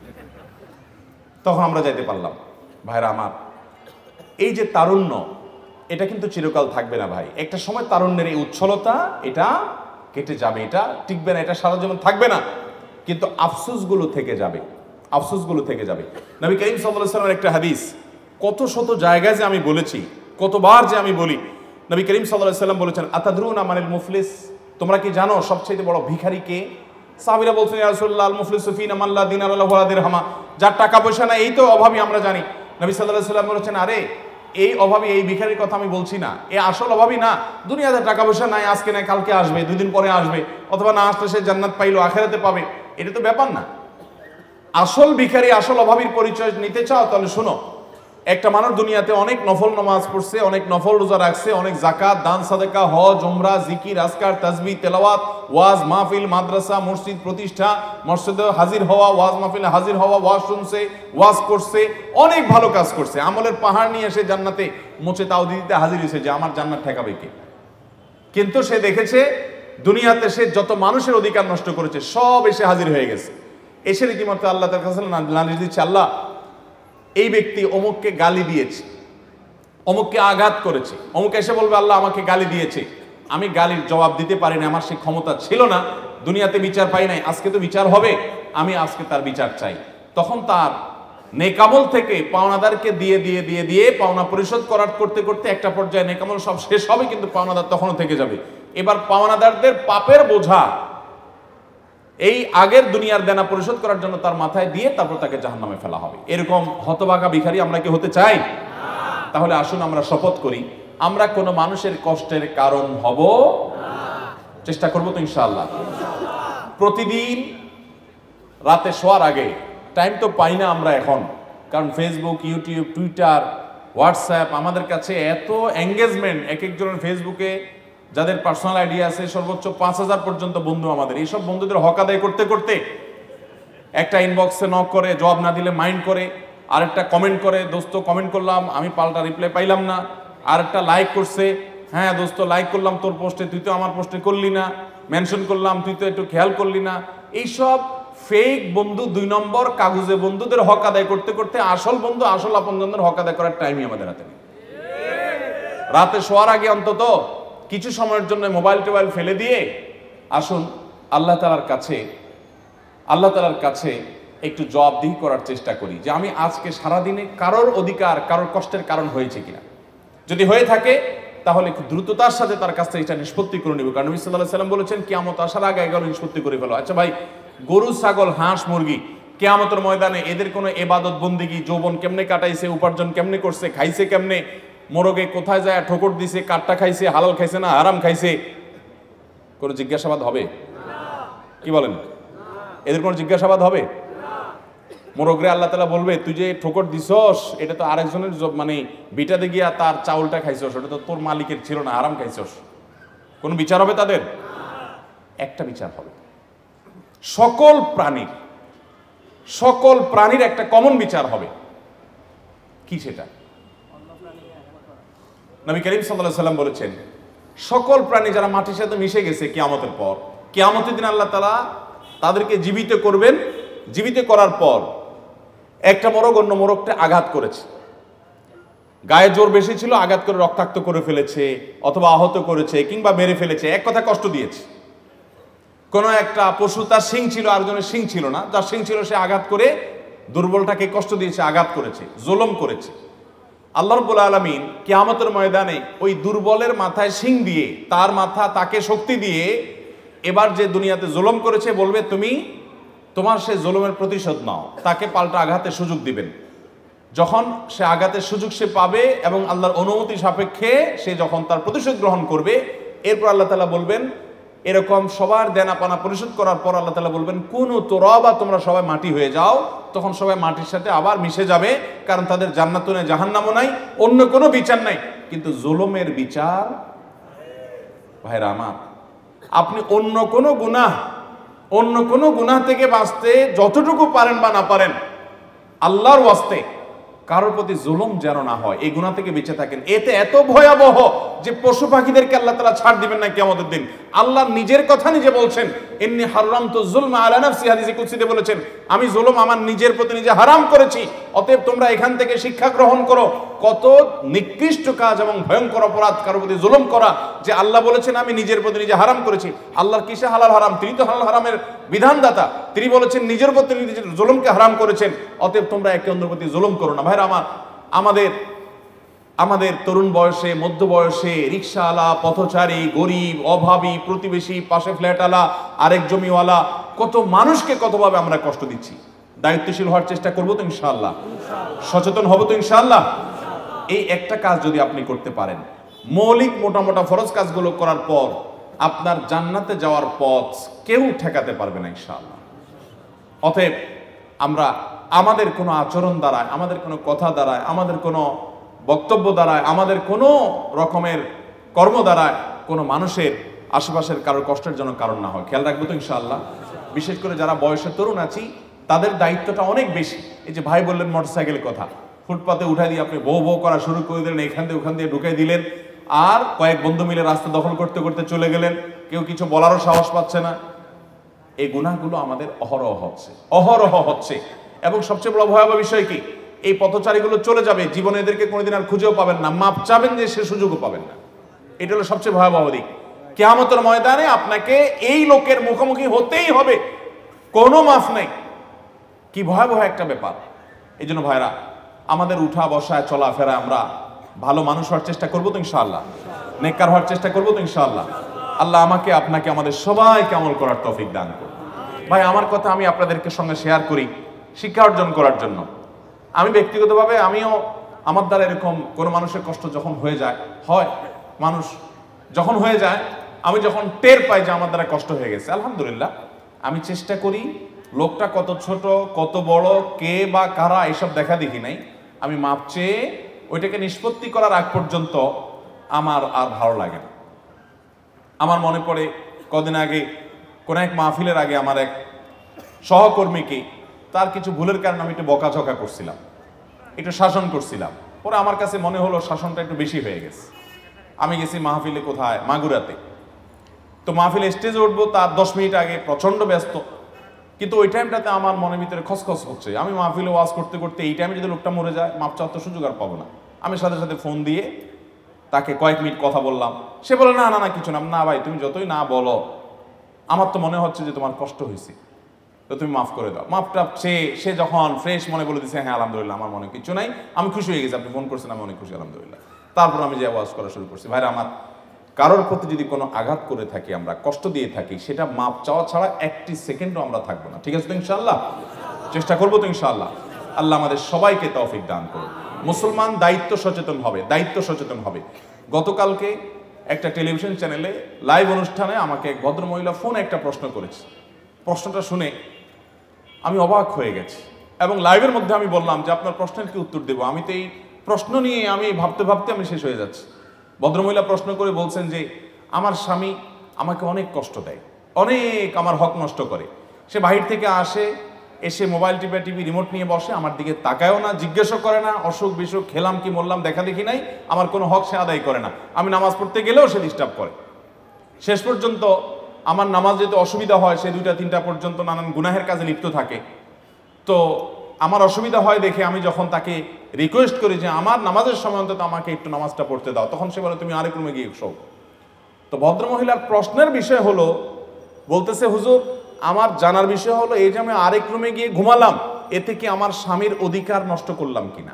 তখন আমরা যাইতে পারলাম। ভাইরা আমার, এই যে তারুণ্য, এটা কিন্তু চিরকাল থাকবে না ভাই। একটা সময় তারুণ্যের এই উচ্ছলতা এটা কেটে যাবে, এটা টিকবে না, এটা সারা জীবন থাকবে না, কিন্তু আফসোসগুলো থেকে যাবে, আফসোসগুলো থেকে যাবে। নবী করিম সাল্লাল্লাহু আলাইহি ওয়াসাল্লামের একটা হাদিস, কত শত জায়গায় যে আমি বলেছি, কতবার যে আমি বলি, নবী করিম সাল্লাল্লাহু আলাইহি ওয়াসাল্লাম বলেছেন, আতাদরুনা মানিল মুফলিস, তোমরা কি জানো সবচেয়ে বড় ভিখারি কে? সাহাবীরা বলছেন, ইয়া রাসূলুল্লাহ, আল মুফলিসু ফিনা মান লা দিনার লাহু ওয়া দিরহামা, যার টাকা পয়সা নাই, এই তো অভাবী আমরা জানি। নবী সাল্লাল্লাহু আলাইহি ওয়াসাল্লাম বলেছেন, আরে এই অভাবী, এই ভিখারির কথা আমি বলছি না, এ আসল অভাবী না। দুনিয়াতে টাকা পয়সা নাই, আজকে নাই কালকে আসবে, দুই দিন পরে আসবে, অথবা না আসলে সে জান্নাত পাইলো, আখিরাতে পাবে, এটা তো ব্যাপার না। আসল ভিখারি, আসল অভাবীর পরিচয় নিতে চাও তাহলে শোনো, একটা মানুষ দুনিয়াতে অনেক নফল নামাজ পড়ছে, অনেক নফল রোজা রাখছে, অনেক যাকাত, দান, সাদেকা, হজ, উমরা, জিকির, আজকার, তাসবিহ, তেলাওয়াত, ওয়াজ মাহফিল, মাদ্রাসা, মসজিদ প্রতিষ্ঠা, মসজিদে হাজির হওয়া, ওয়াজ মাহফিলে হাজির হওয়া, ওয়াজ শুনছে, ওয়াজ করছে, অনেক ভালো কাজ করছে, আমলের পাহাড় নিয়ে এসে জান্নাতে মোচে তাও দিতে হাজির হয়েছে যে আমার জান্নাত ঠেকাবে কে। কিন্তু সে দেখেছে দুনিয়াতে সে যত মানুষের অধিকার নষ্ট করেছে সব এসে হাজির হয়ে গেছে, এসে রীতিমতো আল্লাহ তার কাছে নালিশ দিচ্ছে, আল্লাহ এই ব্যক্তি অমুককে গালি দিয়েছে, অমুককে আঘাত করেছে, অমুক এসে বলবে আল্লাহ আমাকে গালি দিয়েছে, আমি গালির জবাব দিতে পারি না, আমার সে ক্ষমতা ছিল না, দুনিয়াতে বিচার পাই নাই, আজকে তো বিচার হবে, আমি আজকে তার বিচার চাই। তখন তার নেকামল থেকে পাওনাদারকে দিয়ে দিয়ে দিয়ে দিয়ে পাওনা পরিশোধ করার করতে করতে একটা পর্যায়ে নেকামল সব শেষ হবে, কিন্তু পাওনাদার তখনও থেকে যাবে। এবার পাওনাদারদের পাপের বোঝা এই আগের দুনিয়ার দেনা পরিশোধ করার জন্য তার মাথায় দিয়ে তারপর তাকে জাহান্নামে ফেলা হবে। এরকম হতভাগা ভিখারি আমরা কি হতে চাই? তাহলে আসুন আমরা শপথ করি, আমরা কোনো মানুষের কষ্টের কারণ হব চেষ্টা করবো তো ইনশাআল্লাহ। প্রতিদিন রাতে শোয়ার আগে, টাইম তো পাই না আমরা এখন, কারণ ফেসবুক, ইউটিউব, টুইটার, হোয়াটসঅ্যাপ, আমাদের কাছে এত এঙ্গেজমেন্ট, এক একজনের ফেসবুকে যাদের পার্সোনাল আইডি আছে সর্বোচ্চ পাঁচ হাজার পর্যন্ত বন্ধু আমাদের, এইসব বন্ধুদের হক আদায় করতে করতে একটা ইনবক্সে নক করে, জবাব না দিলে মাইন্ড করে, আরেকটা কমেন্ট করে, দোস্ত কমেন্ট করলাম আমি পাল্টা রিপ্লাই পাইলাম না, আরেকটা লাইক করছে, হ্যাঁ দোস্ত লাইক করলাম তোর পোস্টে, তুই তো আমার পোস্টে করলি না, মেনশন করলাম তুই তো একটু খেয়াল করলি না, এইসব ফেক বন্ধু, দুই নম্বর কাগজে বন্ধুদের হক আদায় করতে করতে আসল বন্ধু, আসল আপনজনদের হক আদায় করার টাইমই আমাদের হাতে নেই। রাতে শোয়ার আগে অন্তত কিছু সময়ের জন্য মোবাইল টোবাইল ফেলে দিয়ে আসুন আল্লাহ তাআলার কাছে, আল্লাহ তাআলার কাছে একটু জবাবদিহি করার চেষ্টা করি যে আমি আজকে সারাদিনে কারোর অধিকার, কারোর কষ্টের কারণ হয়েছে কিনা। যদি হয়ে থাকে তাহলে খুব দ্রুততার সাথে তার কাছ থেকে এটা নিষ্পত্তি করে নিব, কারণ নবী সাল্লাল্লাহু আলাইহি ওয়াসাল্লাম বলেছেন কিয়ামত আসার আগে এগুলো নিষ্পত্তি করে ফেলো। আচ্ছা ভাই, গরু, ছাগল, হাঁস, মুরগি কিয়ামতের ময়দানে এদের কোনো ইবাদত বন্দেগী, যৌবন কেমনে কাটাইছে, উপার্জন কেমনে করছে, খাইছে কেমনে, মোরগে কোথায় যায় ঠোকর দিছে, কাটটা খাইছে, হালাল খাইছে না হারাম খাইছে, কোনো জিজ্ঞাসাবাদ হবে? কি বলেন? এদের কোনো জিজ্ঞাসাবাদ হবে? মোরগরে আল্লাহ তাআলা বলবে তুই যে ঠোকর দিছস এটা তো আরেকজনের মানে বিটাতে গিয়া তার চাউলটা খাইছস, ওটা তো তোর মালিকের ছিল না, হারাম খাইছস। কোনো বিচার হবে তাদের? একটা বিচার হবে। সকল প্রাণীর, সকল প্রাণীর একটা কমন বিচার হবে। কি সেটা? নবী করিম সাল্লাল্লাহু আলাইহি ওয়াসাল্লাম বলেছেন সকল প্রাণী যারা মাটির সাথে মিশে গেছে কিয়ামতের পর, কিয়ামতের দিন আল্লাহ তাআলা তাদেরকে জীবিত করবেন। জীবিত করার পর একটা মোরগ অন্য মোরগকে আঘাত করেছে, গায়ে জোর বেশি ছিল, আঘাত করে রক্তাক্ত করে ফেলেছে, অথবা আহত করেছে, কিংবা মেরে ফেলেছে, এক কথা কষ্ট দিয়েছে। কোনো একটা পশু তার শিং ছিল, আরেকজনের শিং ছিল না, যার শিং ছিল সে আঘাত করে দুর্বলটাকে কষ্ট দিয়েছে, আঘাত করেছে, জুলুম করেছে। আল্লাহ রাব্বুল আলামিন কিয়ামতের ময়দানে ওই দুর্বলের মাথায় শিং দিয়ে, তার মাথা তাকে শক্তি দিয়ে এবার যে দুনিয়াতে জুলুম করেছে বলবে তুমি তোমার সেই জুলুমের প্রতিশোধ নাও, তাকে পাল্টা আঘাতের সুযোগ দিবেন। যখন সে আঘাতের সুযোগ সে পাবে এবং আল্লাহর অনুমতি সাপেক্ষে সে যখন তার প্রতিশোধ গ্রহণ করবে, এরপর আল্লাহ তাআলা বলবেন, এরকম সবার দেনা পানা পরিশোধ করার পর আল্লাহ তাআলা বলবেন কুনু তুরাবা, তোমরা সবাই মাটি হয়ে যাও। তখন সবাই মাটির সাথে আবার মিশে যাবে, কারণ তাদের জান্নাতও নেই, জাহান্নামও নাই, অন্য কোনো বিচার নাই। কিন্তু জুলুমের বিচার ভাইরা আমার, আপনি অন্য কোনো গুনাহ অন্য কোনো গুনাহ থেকে বাঁচতে যতটুকু পারেন বা না পারেন, আল্লাহর ওয়াস্তে কারোর প্রতি জুলুম যেন না হয়, এই গুনাহ থেকে বেঁচে থাকেন। এতে এত ভয়াবহ যে পশু পাখিদেরকে আল্লাহ তাআলা ছাড় দিবেন না কিয়ামতের দিন। আল্লাহ নিজের কথা নিজে বলছেন, ইন্নী হারামতু যুলমা আলা নাফসি, হাদিসে কুদসিতে বলেছেন, আমি জুলুম আমার নিজের প্রতি নিজে হারাম করেছি, অতএব তোমরা এখান থেকে শিক্ষা গ্রহণ করো। কত নিকৃষ্ট কাজ এবং ভয়ঙ্কর অপরাধ কারোর প্রতি জুলুম করা, যে আল্লাহ বলেছেন আমি নিজের প্রতি নিজে হারাম করেছি। আল্লাহর কিসে হালাল হারাম? তিনি তো হালাল হারামের বিধানদাতা, তিনি বলেছেন নিজের প্রতি নিজের জুলুমকে হারাম করেছেন, অতএব তোমরা একে অন্যের প্রতি জুলুম করো না। ভাইরা আমার, আমাদের আমাদের তরুণ বয়সে, মধ্য বয়সে রিকশাওয়ালা, পথচারী, গরিব, অভাবী, প্রতিবেশী, পাশে ফ্ল্যাটওয়ালা, আরেক জমিওয়ালা, কত মানুষকে কতভাবে আমরা কষ্ট দিচ্ছি। দায়িত্বশীল হওয়ার চেষ্টা করবো তো ইনশাআল্লাহ, সচেতন হবো তো ইনশাআল্লাহ। এই একটা কাজ যদি আপনি করতে পারেন, মৌলিক মোটা মোটা ফরজ কাজগুলো করার পর আপনার জান্নাতে যাওয়ার পথ কেউ ঠেকাতে পারবে না ইনশাআল্লাহ। অতএব আমরা আমাদের কোনো আচরণ দ্বারায়, আমাদের কোনো কথা দ্বারায়, আমাদের কোনো বক্তব্য দ্বারায়, আমাদের কোনো রকমের কর্ম দ্বারায় কোনো মানুষের আশেপাশের কারোর কষ্টের জন্য কারণ না হয়, খেয়াল রাখবো তো ইনশাআল্লাহ। বিশেষ করে যারা বয়সে তরুণ আছি, তাদের দায়িত্বটা অনেক বেশি। এই যে ভাই বললেন মোটরসাইকেলের কথা, ফুটপাতে উঠাই দিয়ে আপনি বউ বউ করা শুরু করে দিলেন, এখান দিয়ে ওখান দিয়ে ঢুকাই দিলেন, আর কয়েক বন্ধু মিলে রাস্তা দখল করতে করতে চলে গেলেন, কেউ কিছু বলারও সাহস পাচ্ছে না। এই গুনাহগুলো আমাদের অহরহ হচ্ছে, অহরহ হচ্ছে। এবং সবচেয়ে বড় ভয়াবহ বিষয় কি, এই পথচারীগুলো চলে যাবে, জীবনে এদেরকে কোনোদিন আর খুঁজেও পাবেন না, মাপ চাবেন যে সে সুযোগও পাবেন না। এটা হলো সবচেয়ে ভয়াবহ দিক। কিয়ামতের ময়দানে আপনাকে এই লোকের মুখোমুখি হতেই হবে, কোনো মাফ নেই। কি ভয়াবহ একটা ব্যাপার। এই জন্য ভাইরা, আমাদের উঠা বসায় চলাফেরা আমরা ভালো মানুষ হওয়ার চেষ্টা করবো তো ইনশাআল্লাহ, নেককার হওয়ার চেষ্টা করবো তো ইনশাআল্লাহ। আল্লাহ আমাকে আপনাকে আমাদের সবাইকে আমল করার তৌফিক দান করুন। ভাই, আমার কথা আমি আপনাদেরকে সঙ্গে শেয়ার করি শিক্ষা অর্জন করার জন্য। আমি ব্যক্তিগতভাবে আমিও, আমার দ্বারা এরকম কোনো মানুষের কষ্ট যখন হয়ে যায়, হয় মানুষ যখন হয়ে যায়, আমি যখন টের পাই যে আমার দ্বারা কষ্ট হয়ে গেছে, আলহামদুলিল্লাহ আমি চেষ্টা করি লোকটা কত ছোট, কত বড়, কে বা কারা, এসব দেখা দেখি নাই। আমি মাপ চেয়ে ওইটাকে নিষ্পত্তি করার আগ পর্যন্ত আমার আর ভালো লাগে না। আমার মনে পড়ে কদিন আগে কোন এক মাহফিলের আগে আমার এক সহকর্মীকে তার কিছু ভুলের কারণে আমি একটু বকাঝকা করছিলাম, একটু শাসন করছিলাম। পরে আমার কাছে মনে হলো শাসনটা একটু বেশি হয়ে গেছে। আমি গেছি মাহফিলে, কোথায়, মাগুরাতে। তো মাহফিলে স্টেজে উঠবো তার দশ মিনিট আগে, প্রচন্ড ব্যস্ত, কিন্তু ওই টাইমটাতে আমার মনের ভিতরে খসখস হচ্ছে। আমি মাহফিলে ওয়াজ করতে করতে এই টাইমে যদি লোকটা মরে যায়, মাপ চাওয়ার তো সুযোগ আর পাবো না। আমি সাথে সাথে ফোন দিয়ে তাকে কয়েক মিনিট কথা বললাম। সে বলে না না না কিছু না। না ভাই, তুমি যতই না বলো, আমার তো মনে হচ্ছে যে তোমার কষ্ট হয়েছে, তো তুমি মাফ করে দাও। মাফটা সে সে যখন ফ্রেশ মনে বলে দিচ্ছে, হ্যাঁ আলহামদুলিল্লাহ আমার মনে কিছু নাই, আমি খুশি হয়ে গেছি, আপনি ফোন করছেন, আমি অনেক খুশি, আলহামদুলিল্লাহ। তারপর আমি যে ওয়াজ করা শুরু করছি। ভাইরা আমার, কারোর প্রতি যদি কোনো আঘাত করে থাকি, আমরা কষ্ট দিয়ে থাকি, সেটা মাপ চাওয়া ছাড়া একটি সেকেন্ডও আমরা থাকবো না। ঠিক আছে তো ইনশাআল্লাহ? চেষ্টা করবো তো ইনশাআল্লাহ। আল্লাহ আমাদের সবাইকে তৌফিক দান করুন। মুসলমান দায়িত্ব সচেতন হবে, দায়িত্ব সচেতন হবে। গতকালকে একটা টেলিভিশন চ্যানেলে লাইভ অনুষ্ঠানে আমাকে এক ভদ্রমহিলা ফোনে একটা প্রশ্ন করেছে। প্রশ্নটা শুনে আমি অবাক হয়ে গেছি, এবং লাইভের মধ্যে আমি বললাম যে আপনার প্রশ্নের কি উত্তর দেবো, আমি তো এই প্রশ্ন নিয়ে আমি ভাবতে ভাবতে আমি শেষ হয়ে যাচ্ছি। ভদ্রমহিলা প্রশ্ন করে বলছেন যে আমার স্বামী আমাকে অনেক কষ্ট দেয়, অনেক আমার হক নষ্ট করে। সে বাহির থেকে আসে, এসে মোবাইল টিপে টিভি রিমোট নিয়ে বসে, আমার দিকে তাকায়ও না, জিজ্ঞাসা করে না, অসুখ বিসুখ, খেলাম কি মরলাম দেখা দেখি নাই, আমার কোনো হক সে আদায় করে না। আমি নামাজ পড়তে গেলেও সে ডিস্টার্ব করে। শেষ পর্যন্ত আমার নামাজ যেতে অসুবিধা হয়, সে দুইটা তিনটা পর্যন্ত নানান গুনাহের কাজে লিপ্ত থাকে। তো আমার অসুবিধা হয় দেখে আমি যখন তাকে রিকোয়েস্ট করি যে আমার নামাজের সময় অন্তত আমাকে একটু নামাজটা পড়তে দাও, তখন সে বলে তুমি আরেক রুমে গিয়ে শোও। তো ভদ্রমহিলার প্রশ্নের বিষয় হলো, বলতেছে হুজুর আমার জানার বিষয় হলো এই যে আমি আরেক রুমে গিয়ে ঘুমালাম, এতে কি আমার স্বামীর অধিকার নষ্ট করলাম কিনা।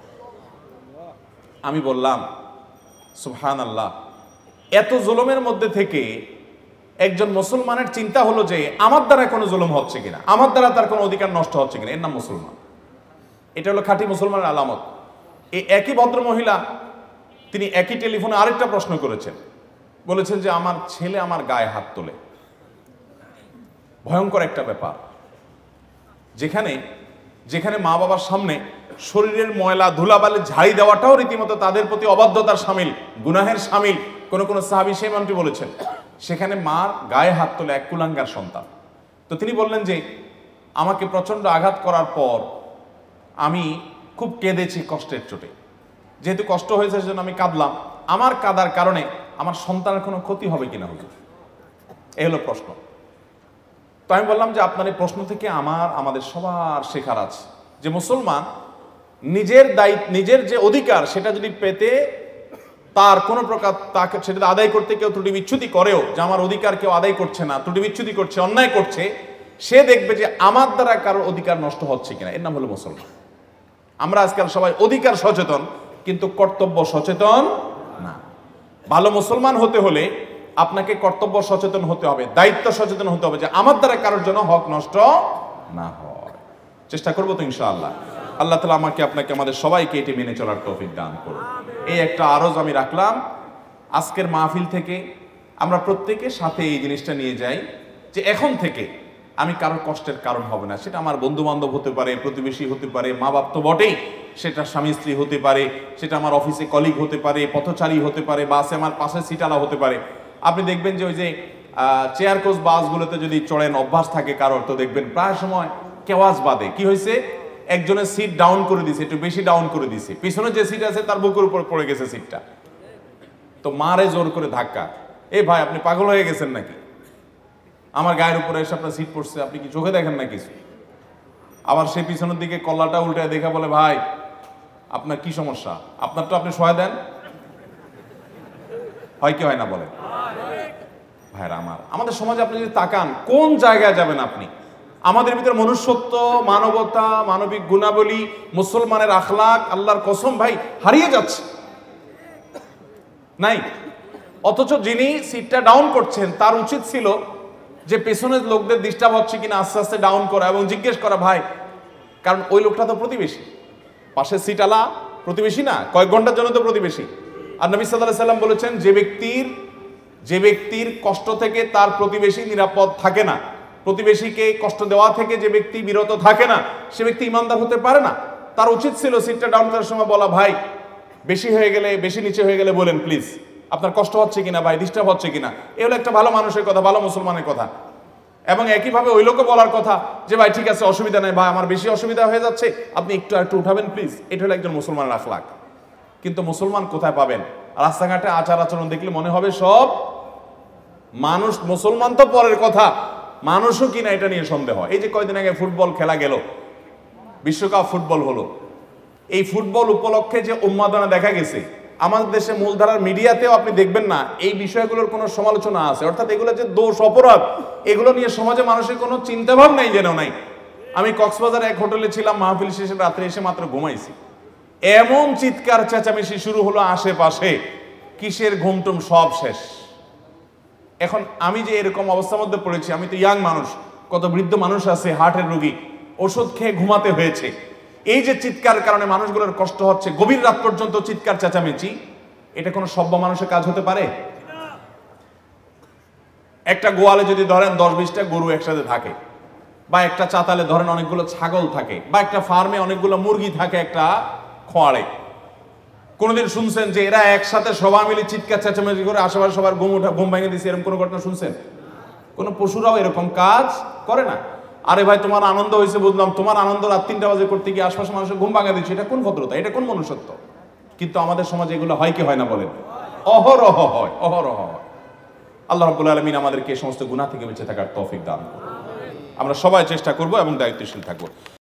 আমি বললাম সুবহানাল্লাহ, এত জুলুমের মধ্যে থেকে একজন মুসলমানের চিন্তা হলো যে আমার দ্বারা কোনো জুলুম হচ্ছে কিনা, আমার দ্বারা তার কোনো অধিকার নষ্ট হচ্ছে কিনা, এর নাম মুসলমান। এটা হলো খাঁটি মুসলমানের আলামত। এই একই ভদ্র মহিলা তিনি একই টেলিফোনে আরেকটা প্রশ্ন করেছেন, বলেছেন যে আমার ছেলে আমার গায়ে হাত তোলে। ভয়ঙ্কর একটা ব্যাপার, যেখানে যেখানে মা বাবার সামনে শরীরের ময়লা ধুলাবালি ঝাড়ি দেওয়াটাও রীতিমতো তাদের প্রতি অবাধ্যতার সামিল, গুনাহের সামিল। কোন কোন সাহাবী সেই মন্ত্রী বলেছেন, সেখানে মার গায়ে হাত তোলে এক কুলাঙ্গার সন্তান। তো তিনি বললেন যে আমাকে প্রচন্ড আঘাত করার পর আমি খুব কেঁদেছি কষ্টের চোটে, যেহেতু কষ্ট হয়েছে সেজন্য আমি কাঁদলাম। আমার কাঁদার কারণে আমার সন্তানের কোনো ক্ষতি হবে কিনা হুজুর, এই হলো প্রশ্ন। তো আমি বললাম যে আপনার এই প্রশ্ন থেকে আমার আমাদের সবার শেখার আছে যে মুসলমান নিজের দায়িত্ব, নিজের যে অধিকার সেটা যদি পেতে তার কোনো প্রকার তাকে সেটা আদায় করতে কেউ ত্রুটি বিচ্ছুতি করেও, যে আমার অধিকার কেউ আদায় করছে না, ত্রুটি বিচ্ছুতি করছে, অন্যায় করছে, সে দেখবে যে আমার দ্বারা কারোর অধিকার নষ্ট হচ্ছে কিনা। এর নাম হলো মুসলমান। আমরা আজকাল সবাই অধিকার সচেতন কিন্তু কর্তব্য সচেতন না। ভালো মুসলমান হতে হলে আপনাকে কর্তব্য সচেতন হতে হবে, দায়িত্ব সচেতন হতে হবে, যে আমার দ্বারা কারোর জন্য হক নষ্ট না হয়। চেষ্টা করবো তো ইনশাআল্লাহ। আল্লাহ তাআলা আমাকে আপনাকে আমাদের সবাইকে এটি মেনে চলার তৌফিক দান করুন। এই একটা আরজ আমি রাখলাম আজকের মাহফিল থেকে, আমরা প্রত্যেকে সাথে এই জিনিসটা নিয়ে যাই যে এখন থেকে আমি কারোর কষ্টের কারণ হবে না। সেটা আমার বন্ধু বান্ধব হতে পারে, প্রতিবেশী হতে পারে, মা বাপ তো বটেই, সেটা স্বামী স্ত্রী হতে পারে, সেটা আমার অফিসে কলিগ হতে পারে, পথচারী হতে পারে, বাসে আমার পাশে সিটালা হতে পারে। আপনি দেখবেন যে ওই যে চেয়ার কোচ বাসগুলোতে যদি চড়েন অভ্যাস থাকে কারোর, তো দেখবেন প্রায় সময় কেওয়াজ বাদে কি হয়েছে, একজনের সিট ডাউন করে দিছে, একটু বেশি ডাউন করে দিছে, পিছনে যে সিট আছে তার বুকের উপর পড়ে গেছে সিটটা, তো মারে জোর করে ধাক্কা। এ ভাই আপনি পাগল হয়ে গেছেন নাকি, আমার গায়ের উপরে এসে আপনার সিট পড়ছে, আপনি কি চোখে দেখেন না কিছু? আবার সে পিছনের দিকে কল্লাটা উল্টে দেখা বলে ভাই আপনার কি সমস্যা, আপনার তো আপনি সহায় দেন, হয় কি হয় না বলেন ভাইরা আমার। আমাদের সমাজে আপনি যদি তাকান কোন জায়গায় যাবেন আপনি, আমাদের ভিতরে মনুষ্যত্ব, মানবতা, মানবিক গুণাবলী, মুসলমানের আখলাক আল্লাহর কসম ভাই হারিয়ে যাচ্ছে নাই। অথচ যিনি সিটটা ডাউন করছেন তার উচিত ছিল যে পেছনের লোকদের ডিস্টার্ব হচ্ছে কিনা আস্তে আস্তে ডাউন করা এবং জিজ্ঞেস করা ভাই, কারণ ওই লোকটা তো প্রতিবেশী, পাশের সিট আলা প্রতিবেশী না, কয়েক ঘন্টার জন্য তো প্রতিবেশী। আর নবী সাল্লাল্লাহু আলাইহি সাল্লাম বলেছেন যে ব্যক্তির যে ব্যক্তির কষ্ট থেকে তার প্রতিবেশী নিরাপদ থাকে না, প্রতিবেশীকে কষ্ট দেওয়া থেকে যে ব্যক্তি বিরত থাকে না, সে ব্যক্তি ইমানদার হতে পারে না। তার উচিত ছিল সিটটা ডাউন করার সময় বলা ভাই বেশি হয়ে গেলে, বেশি নিচে হয়ে গেলে বলেন প্লিজ, আপনার কষ্ট হচ্ছে কিনা ভাই, ডিস্টার্ব হচ্ছে কিনা। এ হলো একটা ভালো মানুষের কথা, ভালো মুসলমানের কথা। এবং একইভাবে ওই লোকও বলার কথা যে ভাই ঠিক আছে অসুবিধা নেই ভাই, আমার বেশি অসুবিধা হয়ে যাচ্ছে, আপনি একটু একটু উঠাবেন প্লিজ। এটা হলো একজন মুসলমানের আখলাক। কিন্তু মুসলমান কোথায় পাবেন? রাস্তাঘাটে আচার আচরণ দেখলে মনে হবে সব মানুষ, মুসলমান তো পরের কথা, মানুষও কিনা এটা নিয়ে সন্দেহ। এই যে কয়দিন আগে ফুটবল খেলা গেল, বিশ্বকাপ ফুটবল হলো, এই ফুটবল উপলক্ষে যে উন্মাদনা দেখা গেছে, আমাদের দেশে মূলধারার মিডিয়াতেও আপনি দেখবেন না এই বিষয়গুলোর কোনো সমালোচনা আছে, অর্থাৎ এগুলো যে দোষ অপরাধ, এগুলো নিয়ে সমাজে মানুষের কোনো চিন্তাভাব নেই, যেন নাই। আমি কক্সবাজার এক হোটেলে ছিলাম, মাহফিল শেষে রাত্রে এসে মাত্র ঘুমাইছি, এমন চিৎকার চেঁচামেচি শুরু হলো আশেপাশে, কিসের ঘুমটুম সব শেষ। এখন আমি যে এরকম অবস্থার মধ্যে পড়েছি, আমি তো ইয়াং মানুষ, কত বৃদ্ধ মানুষ আছে, হার্টের রোগী, ওষুধ খেয়ে ঘুমাতে হয়েছে। এই যে চিৎকার কারণে মানুষগুলোর কষ্ট হচ্ছে, গভীর রাত পর্যন্ত চিৎকার চেঁচামেচি, এটা কোনো সভ্য মানুষের কাজ হতে পারে? একটা গোয়ালে যদি ধরেন দশ বিশটা গরু একসাথে থাকে, বা একটা চাতালে ধরেন অনেকগুলো ছাগল থাকে, বা একটা ফার্মে অনেকগুলো মুরগি থাকে একটা খোয়াড়ে, কোনদিন শুনছেন যে এরা একসাথে সবাই মিলে চিৎকার চেঁচামেচি করে আশেপাশে সবার ঘুম উঠা ঘুম ভেঙে দিচ্ছে, এরকম কোনো ঘটনা শুনছেন? কোনো পশুরাও এরকম কাজ করে না। আরে ভাই তোমার আনন্দ হয়েছে বুঝলাম, তোমার আনন্দ রাত তিনটা বাজে করতে গিয়ে আশপাশে মানুষের ঘুম ভাঙা দিচ্ছে, এটা কোন ভদ্রতা, এটা কোন মনুষ্যত্ব? কিন্তু আমাদের সমাজে এগুলো হয় কি হয় না বলেন? অহরহ হয়, অহরহ হয়। আল্লাহ রাব্বুল আলামিন আমাদেরকে এই সমস্ত গুনাহ থেকে বেঁচে থাকার তৌফিক দান করুন। আমরা সবাই চেষ্টা করব এবং দায়িত্বশীল থাকবো।